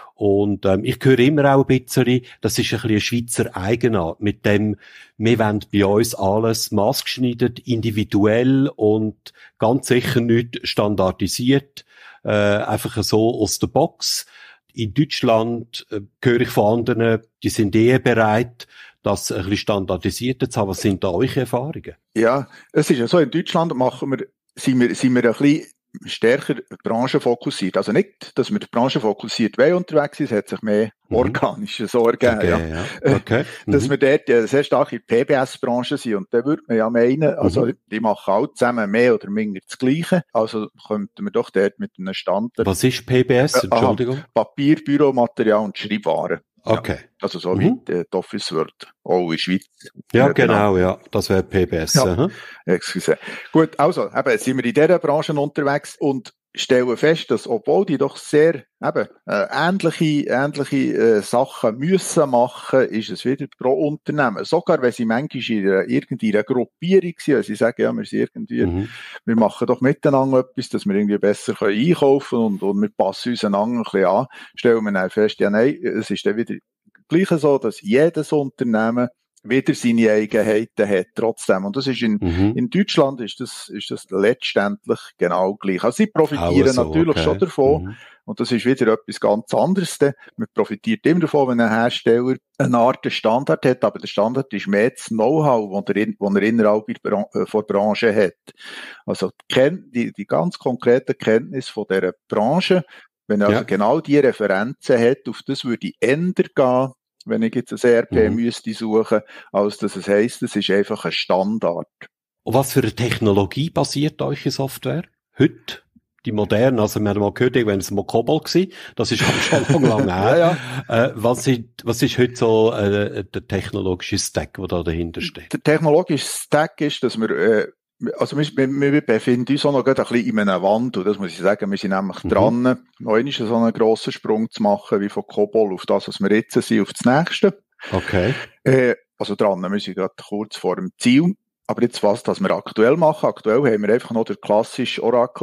S1: Und ähm, ich höre immer auch ein bisschen, das ist ein bisschen eine Schweizer Eigenart, mit dem, wir wollen bei uns alles maßgeschneidert, individuell und ganz sicher nicht standardisiert, äh, einfach so aus der Box. In Deutschland äh, höre ich von anderen, die sind eher bereit, das ein bisschen standardisierter zu haben. Was sind da eure Erfahrungen?
S2: Ja, es ist ja so, in Deutschland machen wir, sind wir, sind wir ein bisschen stärker branchenfokussiert. Also nicht, dass wir branchenfokussiert wollen unterwegs sind, es hat sich mehr mhm. organische so ergeben. Okay, ja. Ja. Okay. Dass mhm. wir dort ja sehr stark in der P B S-Branche sind. Und da würde man ja meinen, also mhm. die machen alle zusammen mehr oder minder das Gleiche. Also könnten wir doch dort mit einem Standard...
S1: Was ist P B S? Entschuldigung.
S2: Aha, Papier, Büromaterial und Schreibwaren.
S1: Okay.
S2: Ja, also so mhm. wie die Office World, auch in der Schweiz.
S1: Ja, genau, genau, ja. Das wäre P B S.
S2: Ja. Excuse. Gut, also, eben, sind wir in dieser Branche unterwegs und stellen fest, dass, obwohl die doch sehr, eben, äh, ähnliche, ähnliche, äh, Sachen müssen machen, ist es wieder pro Unternehmen. Sogar wenn sie manchmal in einer, irgendeiner Gruppierung sind, wenn sie sagen, ja, wir sind irgendwie, mhm. wir machen doch miteinander etwas, dass wir irgendwie besser können einkaufen und, und wir passen uns einander ein bisschen an, stellen wir dann fest, ja, nein, es ist dann wieder gleich so, dass jedes Unternehmen wieder seine Eigenheiten hat, trotzdem. Und das ist in, mhm. in Deutschland ist das, ist das letztendlich genau gleich. Also sie profitieren so, natürlich okay. schon davon. Mhm. Und das ist wieder etwas ganz anderes. Man profitiert immer davon, wenn ein Hersteller eine Art Standard hat, aber der Standard ist mehr das Know-how, das er, in, er innerhalb der Branche hat. Also die, die ganz konkrete Kenntnis von dieser Branche, wenn er ja. also genau die Referenzen hat, auf das würde ich ändern gehen, wenn ich jetzt ein E R P mhm. müsste suchen, als dass es heisst, es ist einfach ein Standard.
S1: Und was für eine Technologie basiert eure Software heute? die modernen, also wir haben mal gehört, wenn es mal Cobol gewesen, das ist aber schon lange, lange her.
S2: Ja, ja.
S1: Äh, was ist, was ist heute so äh, der technologische Stack, der da dahinter steht?
S2: Der technologische Stack ist, dass wir, äh, also wir, wir befinden uns auch noch gerade ein bisschen in einem Wandel, das muss ich sagen. Wir sind nämlich mhm. dran, noch einmal so einen grossen Sprung zu machen, wie von Cobol auf das, was wir jetzt sind, auf das nächste.
S1: Okay.
S2: Äh, also dran, wir sind gerade kurz vor dem Ziel. Aber jetzt was, das wir aktuell machen. Aktuell haben wir einfach noch den klassischen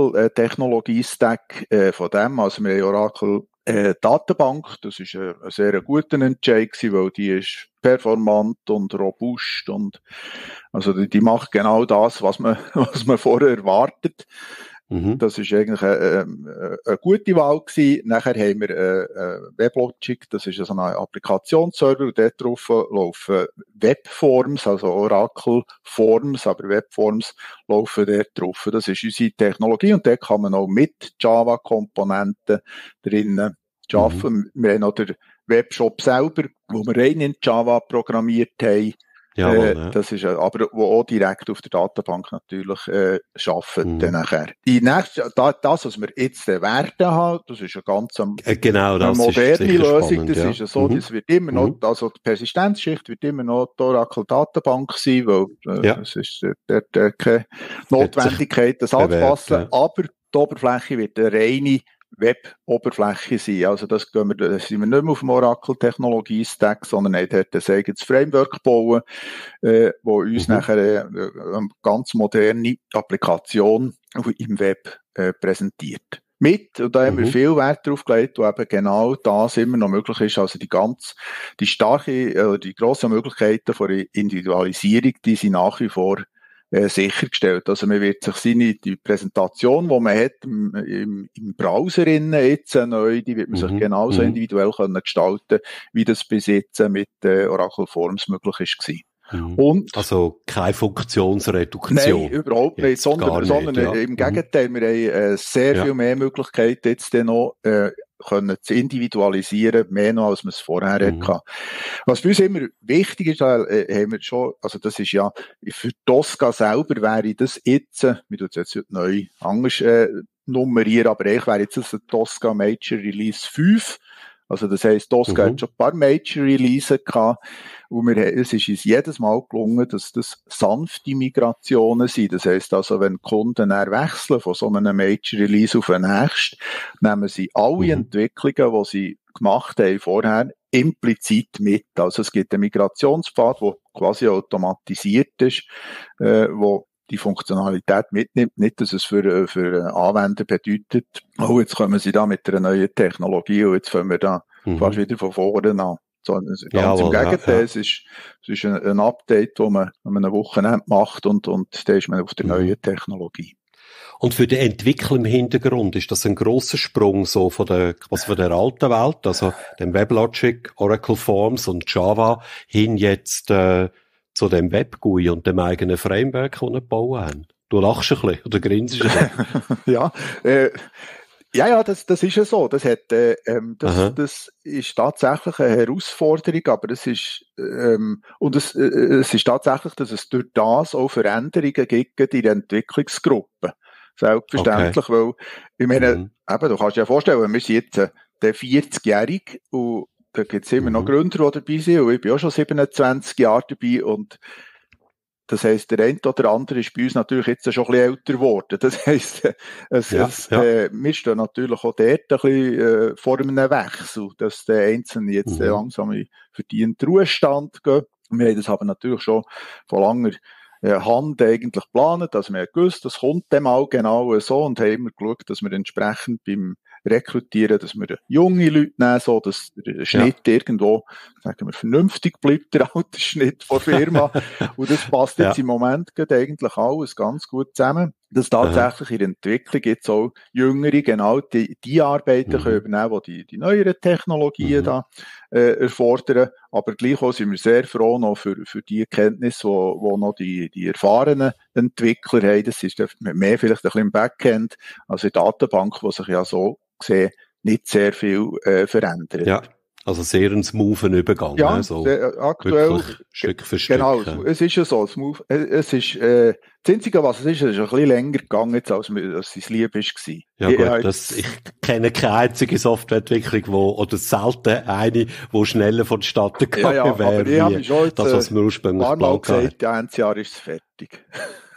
S2: Oracle-Technologie-Stack äh, von dem. Also wir haben Oracle äh, Datenbank. Das ist ein, ein sehr guter Entscheid gewesen, weil die ist performant und robust und also die, die macht genau das, was man, was man vorher erwartet. Mhm. Das ist eigentlich eine, eine gute Wahl gewesen. Nachher haben wir äh, WebLogic, das ist so ein Applikationsserver, und dort drauf laufen Webforms, also Oracle Forms, aber Webforms laufen dort drauf. Das ist unsere Technologie und dort kann man auch mit Java-Komponenten drinnen arbeiten. Mhm. Wir haben noch den Webshop selber, wo wir rein in Java programmiert haben.
S1: Jawohl,
S2: äh,
S1: ja.
S2: Das ist, aber wo auch direkt auf der Datenbank natürlich äh, arbeiten
S1: mhm.
S2: dann nachher. Die nächste, da, das, was wir jetzt äh, werden haben, das ist eine ganz eine,
S1: äh, genau, das
S2: eine moderne
S1: ist
S2: Lösung.
S1: Spannend,
S2: das
S1: ja.
S2: ist ja so,
S1: mhm.
S2: das wird immer noch,
S1: mhm.
S2: also die Persistenzschicht wird immer noch die Oracle-Datenbank sein, weil äh,
S1: ja.
S2: es ist äh, äh, keine Notwendigkeit, das anzupassen,
S1: ja.
S2: aber die Oberfläche wird eine reine Web-Oberfläche sein. Also das gehen wir, das sind wir nicht mehr auf dem Oracle-Technologie-Stack, sondern haben dort ein eigenes Framework bauen, äh, wo uns mhm. nachher äh, eine ganz moderne Applikation im Web äh, präsentiert. Mit, und da haben wir mhm. viel Wert drauf gelegt, wo eben genau das immer noch möglich ist, also die ganz, die starke, äh, die grossen Möglichkeiten von Individualisierung, die sind nach wie vor Äh, sichergestellt. Also man wird sich seine, die Präsentation, die man hat im, im, im Browser innen jetzt äh, neu, die wird man mhm. sich genauso mhm. individuell können gestalten, wie das bis jetzt äh, mit äh, Oracle Forms möglich ist.
S1: Mhm.
S2: Und,
S1: also keine Funktionsreduktion.
S2: Nein, überhaupt nicht, sondern, nicht, sondern ja. im Gegenteil, mhm. wir haben äh, sehr ja. viel mehr Möglichkeiten jetzt dann noch äh, können zu individualisieren, mehr noch, als man es vorher mhm. hatte. Was für uns immer wichtig ist, äh, haben wir schon, also das ist ja, für Tosca selber wäre das jetzt, äh, wir tun es jetzt neu anders äh, nummerieren, aber eigentlich wäre jetzt das ein Tosca Major Release fünf. Also das heisst, Tosca mhm. hat schon ein paar Major Releases gehabt und wir, es ist uns jedes Mal gelungen, dass das sanfte Migrationen sind. Das heisst also, wenn Kunden dann wechseln von so einem Major Release auf den nächsten, nehmen sie alle mhm. Entwicklungen, die sie gemacht haben vorher, implizit mit. Also es gibt einen Migrationspfad, der quasi automatisiert ist, äh, wo die Funktionalität mitnimmt. Nicht, dass es für, für einen Anwender bedeutet, oh, jetzt kommen sie da mit einer neuen Technologie und jetzt fangen wir da mhm. fast wieder von vorne an. So, ganz Jawohl, im Gegenteil, ja, ja. es ist, es ist ein, ein Update, das man an einem Wochenende macht und, und da ist man auf der mhm. neuen Technologie.
S1: Und für den Entwickler im Hintergrund ist das ein grosser Sprung so von der, was von der alten Welt, also dem WebLogic, Oracle Forms und Java hin jetzt, äh, zu dem Web-G U I und dem eigenen Framework, das wir gebaut haben. Du lachst ein bisschen, oder grinst ein bisschen.
S2: ja, äh, ja, ja, das, das ist ja so. Das hat, äh, ähm, das, das ist tatsächlich eine Herausforderung, aber es ist, ähm, und es, äh, es ist tatsächlich, dass es durch das auch Veränderungen gibt in der Entwicklungsgruppe. Selbstverständlich, okay. weil, ich meine, mhm. eben, du kannst dir ja vorstellen, wir sind jetzt äh, vierzig-jährig und da gibt es immer mhm. noch Gründer, die dabei sind, und ich bin auch schon siebenundzwanzig Jahre dabei, und das heisst, der eine oder andere ist bei uns natürlich jetzt schon ein bisschen älter geworden. Das heisst, es, ja, es, ja. Äh, wir stehen natürlich auch dort ein bisschen äh, vor einem Wechsel, dass der Einzelne jetzt mhm. langsam in verdienten Ruhestand geht. Wir haben das aber natürlich schon von langer äh, Hand eigentlich geplant, also wir haben gewusst, das kommt dem auch genau so, und haben immer geschaut, dass wir entsprechend beim Rekrutieren, dass wir junge Leute nehmen, so dass der Schnitt ja. irgendwo, sagen wir, vernünftig bleibt, der Altersschnitt von der Firma. Und das passt jetzt ja. im Moment geht eigentlich alles ganz gut zusammen. Dass tatsächlich in der Entwicklung jetzt auch Jüngere genau die, die Arbeiten mhm. können übernehmen, die, die die neueren Technologien mhm. da äh, erfordern. Aber gleichwohl sind wir sehr froh noch für, für die Kenntnisse, wo, wo noch die, die erfahrenen Entwickler haben. Das ist mehr vielleicht ein bisschen im Backend, also in der Datenbank, wo sich ja so gesehen nicht sehr viel äh, verändert.
S1: Ja. Also sehr ein smoothen Übergang,
S2: ja,
S1: ne? So
S2: sehr, aktuell,
S1: Stück für Stück.
S2: Genau, es ist ja so, smooth, es ist, äh, das Einzige, was es ist, es ist ein bisschen länger gegangen, jetzt, als, als es lieb war.
S1: Ja
S2: ich,
S1: gut,
S2: ich,
S1: das, ich kenne keine einzige Softwareentwicklung, wo, oder selten eine, die schneller vonstatten gegangen
S2: ja, ja,
S1: wäre,
S2: aber ich habe mich schon jetzt,
S1: das, was wir
S2: äh,
S1: ursprünglich
S2: ein paar Mal
S1: geplant haben.
S2: gesagt, ja, Ende Jahr ist es fertig.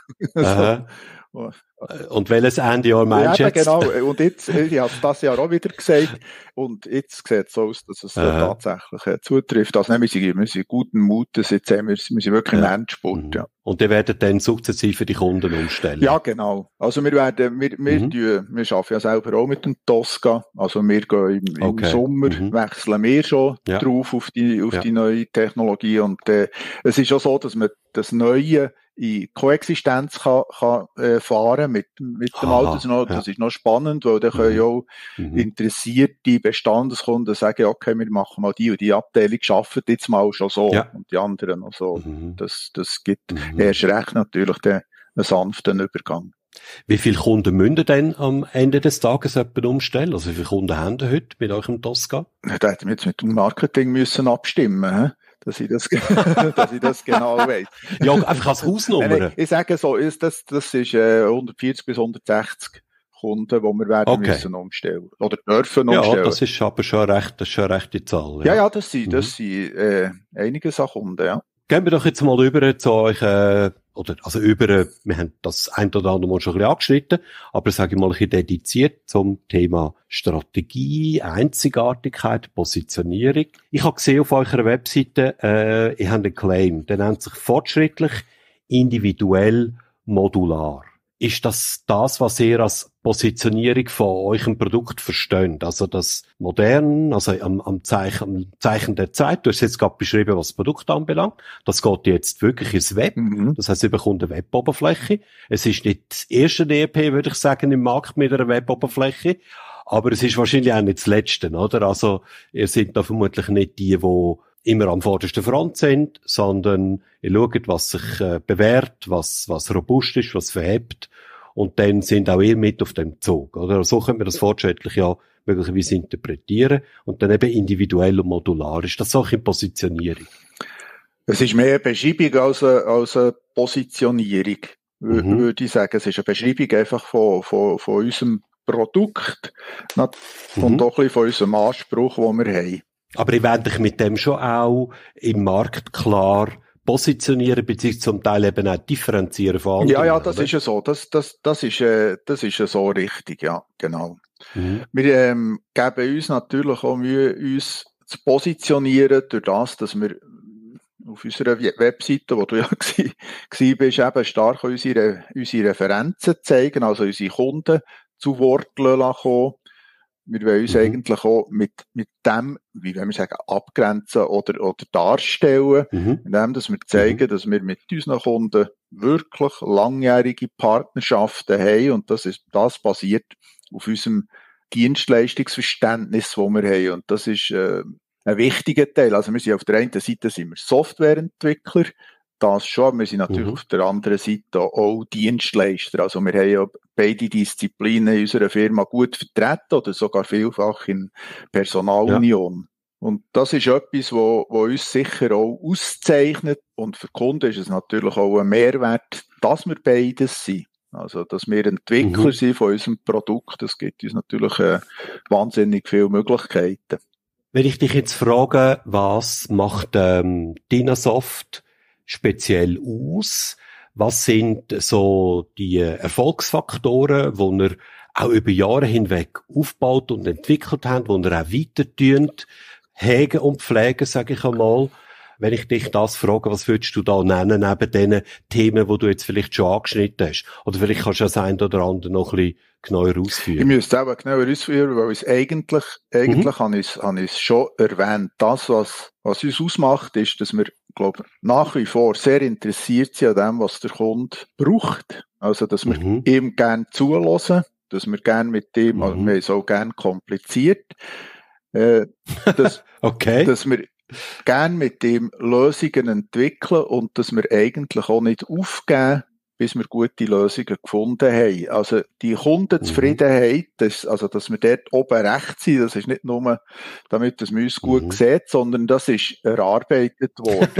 S1: Aha.
S2: so.
S1: Und welches Ende Jahr meinst du
S2: ja,
S1: jetzt?
S2: genau. Und jetzt, ich habe es dieses Jahr auch wieder gesagt, und jetzt sieht es so aus, dass es äh, tatsächlich äh, zutrifft. Also, nein, wir sind, wir sind guten Mutes, jetzt haben wir, wir sind wirklich ja. im Endspurt,
S1: mhm.
S2: ja.
S1: Und ihr werdet dann sukzessive die Kunden umstellen?
S2: Ja, genau. Also, wir werden, wir, wir, mhm. tun, wir arbeiten ja selber auch mit dem Tosca. Also, wir gehen im, im okay. Sommer, mhm. wechseln wir schon ja. drauf auf die, auf ja. die neue Technologie. Und, äh, es ist auch so, dass man das Neue in Koexistenz kann, kann äh, fahren mit, mit dem Aha, Auto. Das, das ja. ist noch spannend, weil da mhm. können ja auch mhm. interessierte Bestandeskunden sagen, okay, wir machen mal die und die Abteilung, schaffen jetzt mal schon so ja. und die anderen noch so. Mhm. Das, das gibt mhm. erst recht natürlich den, einen sanften Übergang.
S1: Wie viele Kunden müssen denn am Ende des Tages jemanden umstellen? Also wie viele Kunden haben ihr heute mit eurem Tosca?
S2: Da hätten wir jetzt mit dem Marketing müssen abstimmen, he? dass ich das, dass ich das genau weiss.
S1: Ja, einfach als Hausnummer.
S2: Ich sage so, ist das, das ist äh, hundertvierzig bis hundertsechzig Kunden, die wir werden okay. müssen umstellen. Oder dürfen umstellen.
S1: Ja, das ist aber schon recht, das ist schon eine rechte Zahl.
S2: Ja, ja, ja das sind, mhm. das sind äh, einige Kunden, ja.
S1: Gehen wir doch jetzt mal über zu euch, äh, oder, also über, wir haben das ein oder andere Mal schon ein bisschen angeschnitten, aber sage ich mal ein bisschen dediziert zum Thema Strategie, Einzigartigkeit, Positionierung. Ich habe gesehen auf eurer Webseite, äh, ihr habt einen Claim, der nennt sich fortschrittlich, individuell, modular. Ist das das, was ihr als Positionierung von eurem Produkt versteht? Also das modern, also am, am, Zeichen, am Zeichen der Zeit. Du hast jetzt gerade beschrieben, was das Produkt anbelangt. Das geht jetzt wirklich ins Web. Mhm. Das heisst, ihr bekommt eine Web-Oberfläche. Es ist nicht das erste E R P, würde ich sagen, im Markt mit einer Web-Oberfläche. Aber es ist wahrscheinlich auch nicht das letzte, oder? Also, ihr seid da vermutlich nicht die, die immer am vordersten Front sind, sondern ihr schaut, was sich äh, bewährt, was, was robust ist, was verhebt. Und dann sind auch ihr mit auf dem Zug, oder? So könnte man das fortschrittlich ja möglicherweise interpretieren. Und dann eben individuell und modular. Ist das so eine Positionierung?
S2: Es ist mehr eine Beschreibung als eine, als eine Positionierung, mhm. würde ich sagen. Es ist eine Beschreibung einfach von, von, von unserem Produkt und mhm. auch ein bisschen von unserem Anspruch, den wir haben.
S1: Aber ich werde dich mit dem schon auch im Markt klar positionieren, beziehungsweise zum Teil eben auch differenzieren von anderen.
S2: Ja, ja, das oder? Ist ja so. Das, das, das ist, äh, das ist ja so richtig, ja, genau. Mhm. Wir ähm, geben uns natürlich auch Mühe, uns zu positionieren durch das, dass wir auf unserer Webseite, wo du ja gsi, gsi bist, eben stark unsere, unsere Referenzen zeigen, also unsere Kunden zu Wort kommen. Wir wollen uns mhm. eigentlich auch mit, mit dem, wie wollen wir sagen, abgrenzen oder, oder darstellen, mhm. indem dass wir zeigen, mhm. dass wir mit unseren Kunden wirklich langjährige Partnerschaften haben und das ist, das basiert auf unserem Dienstleistungsverständnis, das wir haben und das ist äh, ein wichtiger Teil. Also wir sind auf der einen Seite sind wir Softwareentwickler, das schon, wir sind natürlich mhm. auf der anderen Seite auch Dienstleister. Also wir haben ja beide Disziplinen in unserer Firma gut vertreten oder sogar vielfach in Personalunion. Ja. Und das ist etwas, wo, wo uns sicher auch auszeichnet und für Kunden ist es natürlich auch ein Mehrwert, dass wir beides sind. Also, dass wir Entwickler mhm. sind von unserem Produkt, das gibt uns natürlich äh, wahnsinnig viele Möglichkeiten.
S1: Wenn ich dich jetzt frage, was macht ähm, Dynasoft speziell aus? Was sind so die Erfolgsfaktoren, die ihr auch über Jahre hinweg aufgebaut und entwickelt habt, die ihr auch weiter tut, hegen und pflegen, sage ich einmal? Wenn ich dich das frage, was würdest du da nennen, neben den Themen, die du jetzt vielleicht schon angeschnitten hast? Oder vielleicht kannst du das ein oder andere noch ein bisschen genauer ausführen.
S2: Ich müsste es auch genauer ausführen, weil es eigentlich, eigentlich mhm. habe ich es, habe ich es schon erwähnt. Das, was, was uns ausmacht, ist, dass wir, glaube nach wie vor sehr interessiert sind an dem, was der Kunde braucht. Also, dass wir mhm. ihm gerne zuhören, dass wir gerne mit dem, mhm. also wir so gerne kompliziert, äh, dass,
S1: okay.
S2: dass wir gerne mit dem Lösungen entwickeln und dass wir eigentlich auch nicht aufgeben, bis wir gute Lösungen gefunden haben. Also die Kundenzufriedenheit, das, also dass wir dort oben rechts sind, das ist nicht nur, damit das man uns gut mhm. sieht, sondern das ist erarbeitet worden.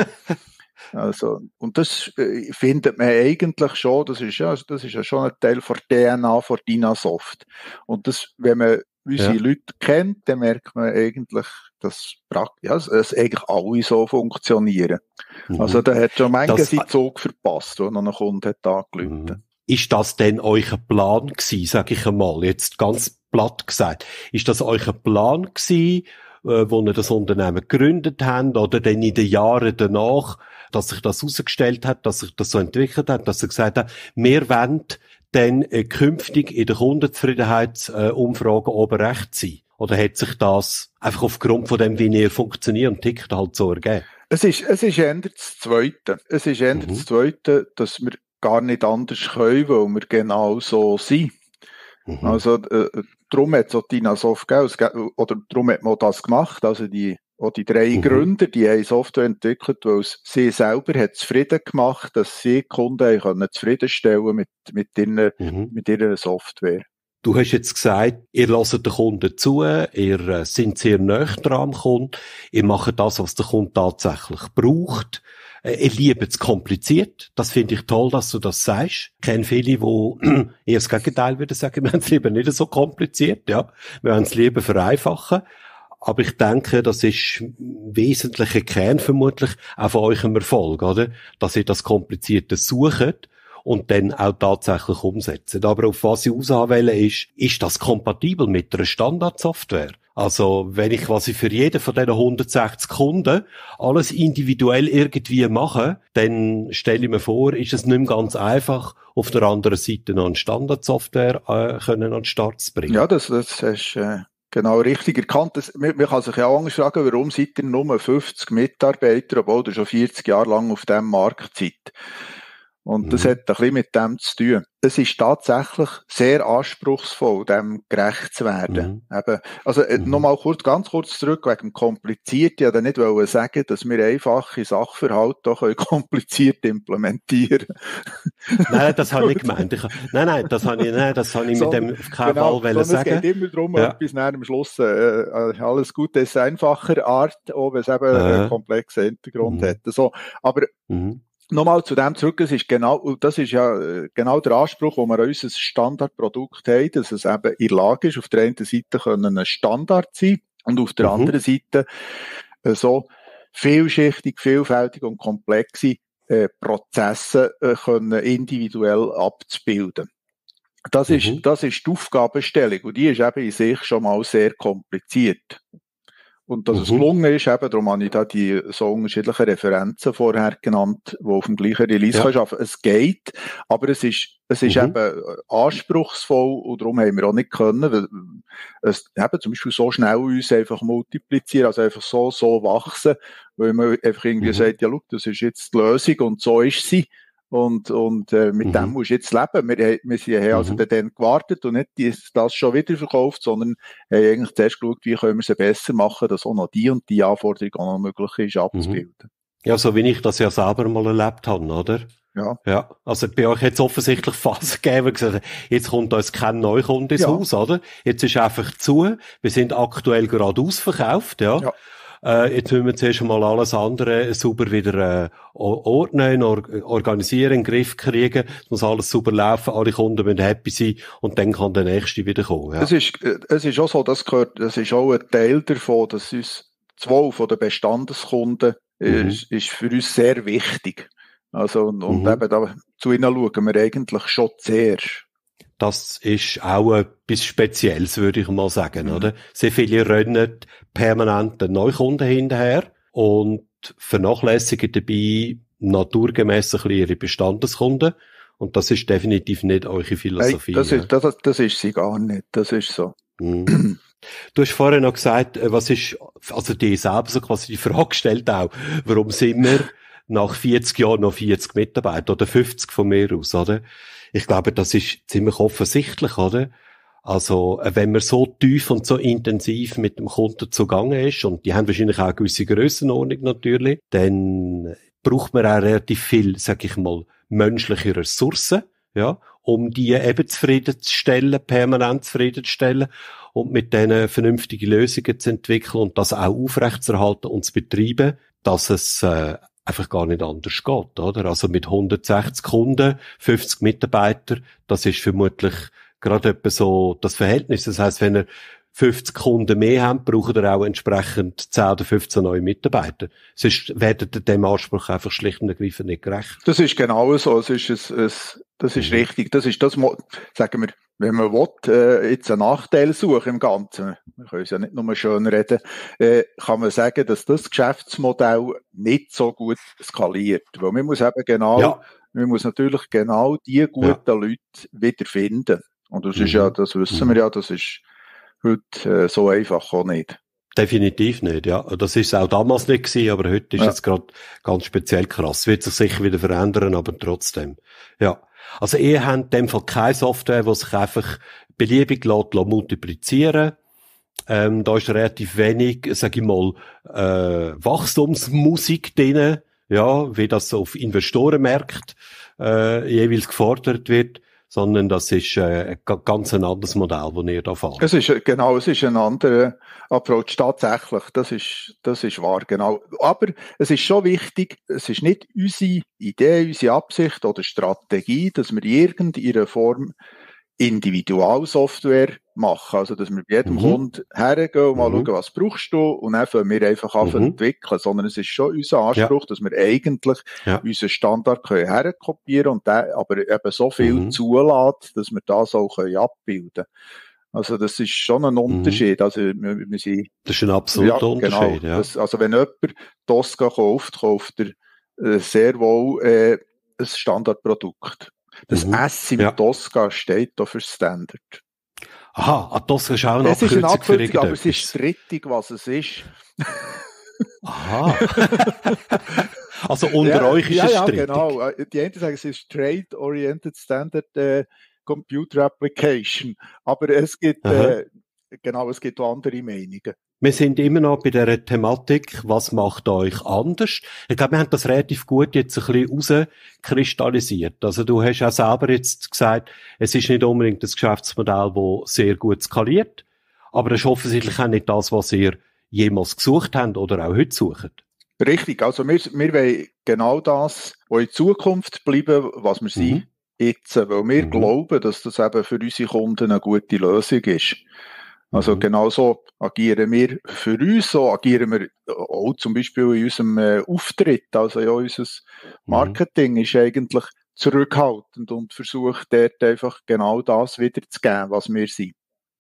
S2: Also, und das äh, findet man eigentlich schon, das ist ja, das ist ja schon ein Teil von der D N A von Dynasoft. Und das, wenn man unsere ja. Leute kennt, dann merkt man eigentlich, dass, ja, dass eigentlich alle so funktionieren. Mhm. Also, da hat schon manche seinen Zug verpasst, wo noch ein Kunde hat angerufen.
S1: Mhm. Ist das denn euer Plan gewesen, sag ich einmal, jetzt ganz platt gesagt? Ist das euer Plan gewesen, äh, wo ihr das Unternehmen gegründet habt, oder denn in den Jahren danach, dass sich das herausgestellt hat, dass sich das so entwickelt hat, dass ihr gesagt habt, wir wollen dann äh, künftig in der Kundenzufriedenheitsumfrage äh, oben rechts sein? Oder hat sich das einfach aufgrund von dem, wie ihr funktioniert und tickt, halt so ergeben?
S2: Es ist, es ist eher das Zweite. Es ist eher mhm. das Zweite, dass wir gar nicht anders können, weil wir genau so sind. Mhm. Also, äh, darum hat es auch Dynasoft gegeben, oder darum hat man auch das gemacht, also die Auch die drei mhm. Gründer, die haben Software entwickelt, weil es sie selber hat zufrieden gemacht, dass sie die Kunden können zufriedenstellen mit, mit, ihren, mhm. mit ihrer Software.
S1: Du hast jetzt gesagt, ihr lasst den Kunden zu, ihr äh, seid sehr nah dran am Kunden, ihr macht das, was der Kunde tatsächlich braucht. Äh, ihr liebt es kompliziert. Das finde ich toll, dass du das sagst. Ich kenne viele, die eher das Gegenteil würden sagen, wir haben es lieber nicht so kompliziert, ja. Wir wollen es lieber vereinfachen. Aber ich denke, das ist ein wesentlicher Kern vermutlich auch von eurem Erfolg, oder? Dass ihr das Komplizierte sucht und dann auch tatsächlich umsetzt. Aber auf was ich auswählen ist, ist das kompatibel mit einer Standardsoftware? Also, wenn ich quasi für jeden von diesen hundertsechzig Kunden alles individuell irgendwie mache, dann stelle ich mir vor, ist es nicht mehr ganz einfach, auf der anderen Seite noch eine Standardsoftware äh, können an den Start zu bringen.
S2: Ja, das, das ist, äh genau, richtig erkannt. Das, man, man kann sich ja auch anders fragen, warum seid ihr nur fünfzig Mitarbeiter, obwohl ihr schon vierzig Jahre lang auf diesem Markt seid. Und das mhm. hat ein bisschen mit dem zu tun. Es ist tatsächlich sehr anspruchsvoll, dem gerecht zu werden. Mhm. Eben, also mhm. nochmal kurz, ganz kurz zurück wegen dem Komplizierten. Ich wollte nicht wollen sagen, dass wir einfache Sachverhalte auch kompliziert implementieren
S1: können. Nein, das habe ich nicht gemeint. Ich, nein, nein, das habe ich, nein, das habe ich so, mit dem auf keinen genau, Fall sagen.
S2: Es geht immer darum, ja. bis nach am Schluss äh, alles Gute ist einfacher Art, auch wenn es eben äh. einen komplexen Hintergrund mhm. hat. So, aber mhm. nochmal zu dem zurück, es ist genau, das ist ja genau der Anspruch, wo wir an unser Standardprodukt haben, dass es eben in der Lage ist, auf der einen Seite können ein Standard sein und auf der mhm. anderen Seite äh, so vielschichtig, vielfältig und komplexe äh, Prozesse äh, können individuell abzubilden. Das mhm. ist, das ist die Aufgabenstellung und die ist eben in sich schon mal sehr kompliziert. Und dass mhm. es gelungen ist, eben, darum habe ich da die so unterschiedlichen Referenzen vorher genannt, die auf dem gleichen Release ja. arbeiten. Es geht, aber es ist, es ist mhm. eben anspruchsvoll und darum haben wir auch nicht können, weil es eben zum Beispiel so schnell uns einfach multiplizieren, also einfach so, so wachsen, weil man einfach irgendwie mhm. sagt, ja, schau, das ist jetzt die Lösung und so ist sie. Und, und, äh, mit mhm. dem musst du jetzt leben. Wir, wir sind, haben also mhm. dann gewartet und nicht die, das schon wieder verkauft, sondern haben eigentlich zuerst geschaut, wie können wir sie besser machen, dass auch noch die und die Anforderung auch noch möglich ist, abzubilden.
S1: Mhm. Ja, so wie ich das ja selber mal erlebt habe, oder?
S2: Ja.
S1: Ja. Also, bei euch hat es offensichtlich Phasen gegeben, gesagt, jetzt kommt uns kein Neukunde ins ja. Haus, oder? Jetzt ist einfach zu. Wir sind aktuell gerade ausverkauft, ja. ja. Äh, jetzt müssen wir zuerst mal alles andere sauber wieder äh, ordnen, or- organisieren, in den Griff kriegen, es muss alles sauber laufen, alle Kunden müssen happy sein und dann kann der nächste wieder kommen. Ja.
S2: Es ist, es ist auch so, das gehört, das ist auch ein Teil davon, dass uns zwei von den Bestandeskunden mhm. ist, ist für uns sehr wichtig. Also, und, und mhm. eben da, zu ihnen schauen wir eigentlich schon zuerst.
S1: Das ist auch etwas Spezielles, würde ich mal sagen, mhm. oder? Sehr viele rennen permanent den Neukunden hinterher und vernachlässigen dabei naturgemäss ein bisschen ihre Bestandeskunden. Und das ist definitiv nicht eure Philosophie.
S2: Hey, das, ist, das, das ist sie gar nicht. Das ist so.
S1: Mhm. Du hast vorhin noch gesagt, was ist, also die selber so quasi die Frage gestellt auch, warum sind wir nach vierzig Jahren noch vierzig Mitarbeiter oder fünfzig von mir aus, oder? Ich glaube, das ist ziemlich offensichtlich, oder? Also, wenn man so tief und so intensiv mit dem Kunden zugange ist, und die haben wahrscheinlich auch eine gewisse Grössenordnung natürlich, dann braucht man auch relativ viel, sag ich mal, menschliche Ressourcen, ja, um die eben zufriedenzustellen, permanent zufriedenzustellen und mit denen vernünftige Lösungen zu entwickeln und das auch aufrechtzuerhalten und zu betreiben, dass es äh, einfach gar nicht anders geht, oder? Also mit hundertsechzig Kunden, fünfzig Mitarbeiter, das ist vermutlich gerade etwa so das Verhältnis. Das heisst, wenn ihr fünfzig Kunden mehr habt, braucht ihr auch entsprechend zehn oder fünfzehn neue Mitarbeiter. Sonst werdet ihr dem Anspruch einfach schlicht und ergreifend nicht gerecht.
S2: Das ist genau so. Es ist ein, ein, das ist mhm. richtig. Das ist das, sagen wir, wenn man will, äh, jetzt einen Nachteil suchen im Ganzen, wir können es ja nicht nur schön reden, äh, kann man sagen, dass das Geschäftsmodell nicht so gut skaliert. Weil man muss eben genau, ja. man muss natürlich genau die guten ja. Leute wiederfinden. Und das mhm. ist ja, das wissen mhm. wir ja, das ist heute äh, so einfach auch nicht.
S1: Definitiv nicht, ja. Das ist auch damals nicht gewesen, aber heute ist ja. es gerade ganz speziell krass. Wird sich sicher wieder verändern, aber trotzdem. Ja. Also ihr habt in dem Fall keine Software, die sich einfach beliebig lässt, lässt multiplizieren. Ähm, da ist relativ wenig, sag ich mal, äh, Wachstumsmusik drin, ja, wie das auf Investorenmärkten äh, jeweils gefordert wird. Sondern das ist äh, ein ganz ein anderes Modell, das ihr da fahrt.
S2: Es ist, genau, es ist ein anderer Approach, tatsächlich, das ist, das ist wahr, genau. Aber es ist schon wichtig, es ist nicht unsere Idee, unsere Absicht oder Strategie, dass wir in irgendeiner Form Individualsoftware machen, also dass wir bei jedem mhm. Kunden hergehen und mal mhm. schauen, was brauchst du, und dann fangen wir einfach an zu mhm. entwickeln, sondern es ist schon unser Anspruch, ja. dass wir eigentlich ja. unseren Standard können herkopieren und der aber eben so viel mhm. zulässt, dass wir das auch können abbilden können. Also das ist schon ein Unterschied. Mhm. Also wir, wir sind,
S1: das ist ein absoluter ja, Unterschied.
S2: Genau.
S1: Ja.
S2: Das, also wenn jemand Tosca kauft, kauft er äh, sehr wohl äh, ein Standardprodukt. Das mhm. S im ja. Tosca steht da für Standard.
S1: Aha, ah, Tosca ist auch eine
S2: Abkürzung. Es ist eine Abkürzung,
S1: für
S2: aber es ist strittig, was es ist.
S1: Aha. Also unter ja, euch ist
S2: ja,
S1: es
S2: ja,
S1: strittig.
S2: Genau. Die einen sagen, es ist Trade-Oriented Standard äh, Computer Application. Aber es gibt, äh, genau, es gibt auch andere Meinungen.
S1: Wir sind immer noch bei dieser Thematik, was macht euch anders? Ich glaube, wir haben das relativ gut jetzt ein bisschen rauskristallisiert. Also du hast auch selber jetzt gesagt, es ist nicht unbedingt das Geschäftsmodell, das sehr gut skaliert, aber es ist offensichtlich auch nicht das, was ihr jemals gesucht habt oder auch heute sucht.
S2: Richtig, also wir, wir wollen genau das, was in Zukunft bleiben, was wir sind, mhm. jetzt, weil wir mhm. glauben, dass das eben für unsere Kunden eine gute Lösung ist. Also mhm. genauso agieren wir für uns, so agieren wir auch zum Beispiel in unserem äh, Auftritt. Also ja, unser Marketing mhm. ist eigentlich zurückhaltend und versucht dort einfach genau das wiederzugeben, was wir sind.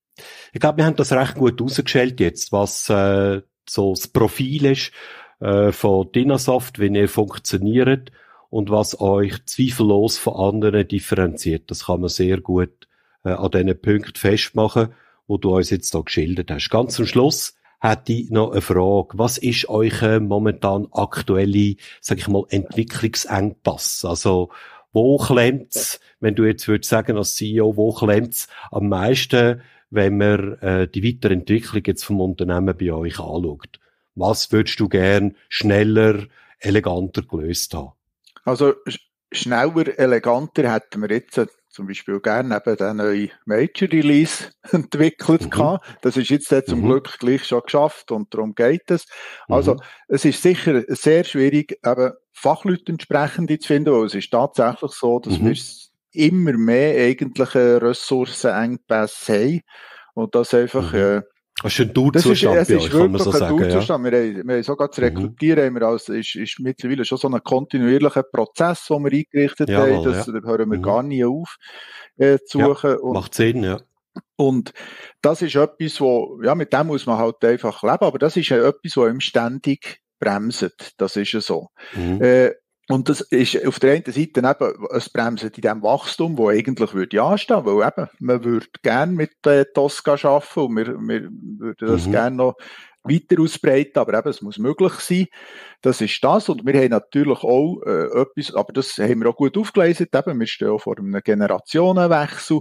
S1: Ich glaube, wir haben das recht gut herausgestellt jetzt, was äh, so das Profil ist äh, von Dynasoft, wie ihr funktioniert und was euch zweifellos von anderen differenziert. Das kann man sehr gut äh, an diesen Punkten festmachen, wo du uns jetzt da geschildert hast. Ganz zum Schluss hätte ich noch eine Frage. Was ist euer momentan aktuelle, sag ich mal, Entwicklungsengpass? Also, wo klemmt's, wenn du jetzt würdest sagen als C E O, wo klemmt's am meisten, wenn man äh, die Weiterentwicklung jetzt vom Unternehmen bei euch anschaut? Was würdest du gern schneller, eleganter gelöst haben?
S2: Also, sch- schneller, eleganter hätten wir jetzt zum Beispiel gerne eben den neuen Major Release entwickelt mhm. gehabt. Das ist jetzt zum mhm. Glück gleich schon geschafft und darum geht es. Also, mhm. es ist sicher sehr schwierig, eben Fachleute entsprechend zu finden, weil es ist tatsächlich so, dass mhm. wir immer mehr eigentliche Ressourcenengpässe haben und das einfach,
S1: mhm.
S2: äh,
S1: das ist ein Dauerzustand bei euch, kann man so sagen.
S2: Das ist wirklich ein Dauerzustand. Ja. Wir, haben, wir haben sogar das Rekrutieren, mhm. haben wir als, ist, ist mittlerweile schon so ein kontinuierlicher Prozess, den wir eingerichtet Jawohl, haben. Das ja. hören wir mhm. gar nie auf äh, zu suchen.
S1: Ja,
S2: und,
S1: macht Sinn, ja.
S2: Und das ist etwas, wo, ja, mit dem muss man halt einfach leben, aber das ist ja etwas, was ihm ständig bremset. Das ist ja so. Mhm. Äh, Und das ist auf der einen Seite eben, es bremst in dem Wachstum, wo eigentlich würde anstehen, weil eben, man würde gerne mit äh, Tosca arbeiten und wir, wir würden das mhm. gerne noch weiter ausbreiten, aber eben, es muss möglich sein. Das ist das. Und wir haben natürlich auch äh, etwas, aber das haben wir auch gut aufgelesen, eben, wir stehen auch vor einem Generationenwechsel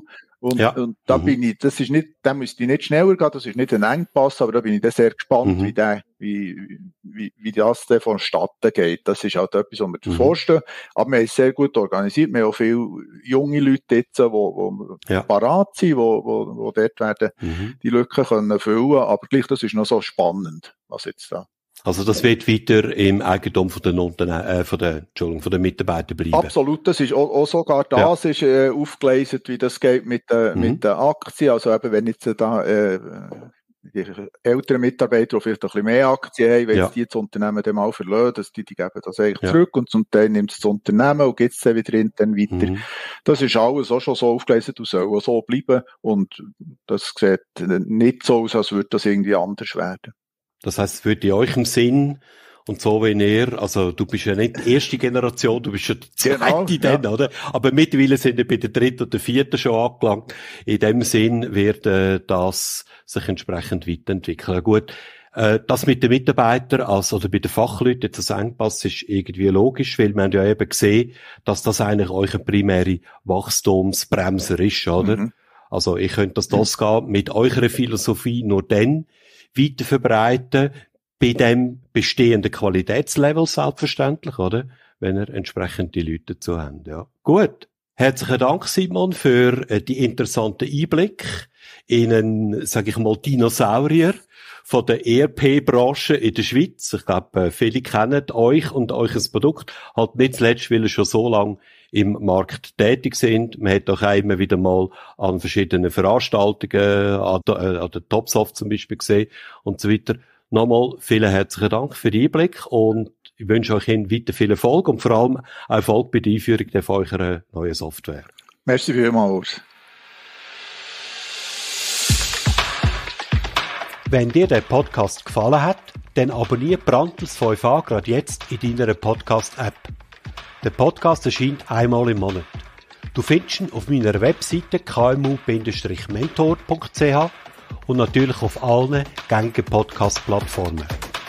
S2: Und,
S1: ja.
S2: und da mhm. bin ich, das ist nicht, da müsste ich nicht schneller gehen, das ist nicht ein Engpass, aber da bin ich dann sehr gespannt, mhm. wie der, wie, wie, wie das dann vonstatten geht. Das ist halt etwas, was wir mhm. vorstellen. Aber wir haben es sehr gut organisiert. Wir haben auch viele junge Leute jetzt, die, die ja. parat sind, die, die, die dort werden, mhm. die Lücken können füllen. Aber gleich, das ist noch so spannend, was jetzt da.
S1: Also das wird weiter im Eigentum von den, Unterne- äh, von den, Entschuldigung, von den Mitarbeitern bleiben.
S2: Absolut, das ist auch, auch sogar das ja. ist äh, aufgeleistet, wie das geht mit, äh, mhm. mit den Aktien. Also eben, wenn jetzt da äh, die älteren Mitarbeiter, die vielleicht ein bisschen mehr Aktien haben, wenn ja. die das Unternehmen dann mal verlassen, dass die, die geben das eigentlich ja. zurück und zum Teil nimmt es das Unternehmen und gibt es dann wieder intern weiter. Mhm. Das ist alles auch schon so aufgeleistet und soll auch so bleiben und das sieht nicht so aus, als würde das irgendwie anders werden.
S1: Das heisst, es würde in eurem Sinn, und so wie ihr, also du bist ja nicht die erste Generation, du bist schon die zweite genau, dann, ja. oder? Aber mittlerweile sind wir bei der dritten oder vierten schon angelangt. In dem Sinn wird äh, das sich entsprechend weiterentwickeln. Gut, äh, das mit den Mitarbeitern, also oder bei den Fachleuten, jetzt das Engpass ist irgendwie logisch, weil wir haben ja eben gesehen, dass das eigentlich euer primäre Wachstumsbremser ist, oder? Mhm. Also ich könnte das das gehen mit eurer Philosophie nur dann weiter verbreiten, bei dem bestehenden Qualitätslevel selbstverständlich, oder? Wenn ihr entsprechend die Leute dazu habt, ja. Gut. Herzlichen Dank, Simon, für äh, die interessanten Einblick in einen, sage ich mal, Dinosaurier von der E R P-Branche in der Schweiz. Ich glaube, viele kennen euch und euch Produkt, halt nicht zuletzt, weil ihr schon so lange im Markt tätig sind. Man hat auch immer wieder mal an verschiedenen Veranstaltungen, an der, äh, an der Topsoft zum Beispiel gesehen und so weiter. Nochmal vielen herzlichen Dank für den Einblick und ich wünsche euch weiter viel Erfolg und vor allem Erfolg bei der Einführung von eurer neuen Software.
S2: Merci vielmals.
S1: Wenn dir der Podcast gefallen hat, dann abonniere Brandtels fünf a gerade jetzt in deiner Podcast-App. Der Podcast erscheint einmal im Monat. Du findest ihn auf meiner Webseite k m u Bindestrich mentor punkt c h und natürlich auf allen gängigen Podcast-Plattformen.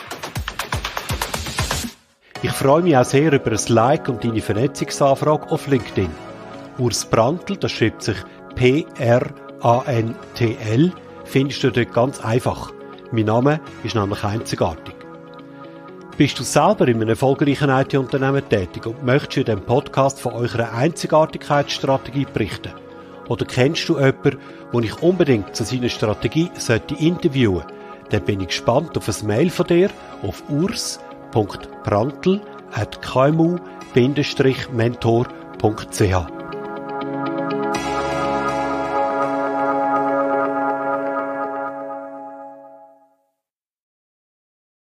S1: Ich freue mich auch sehr über ein Like und deine Vernetzungsanfrage auf LinkedIn. Urs Brandtl, das schreibt sich P R A N T L, findest du dort ganz einfach. Mein Name ist nämlich einzigartig. Bist du selber in einem erfolgreichen I T-Unternehmen tätig und möchtest in diesem Podcast von eurer Einzigartigkeitsstrategie berichten? Oder kennst du jemanden, den ich unbedingt zu seiner Strategie sollte interviewen? Dann bin ich gespannt auf ein Mail von dir auf urs punkt brandtl at k m u Bindestrich mentor punkt c h.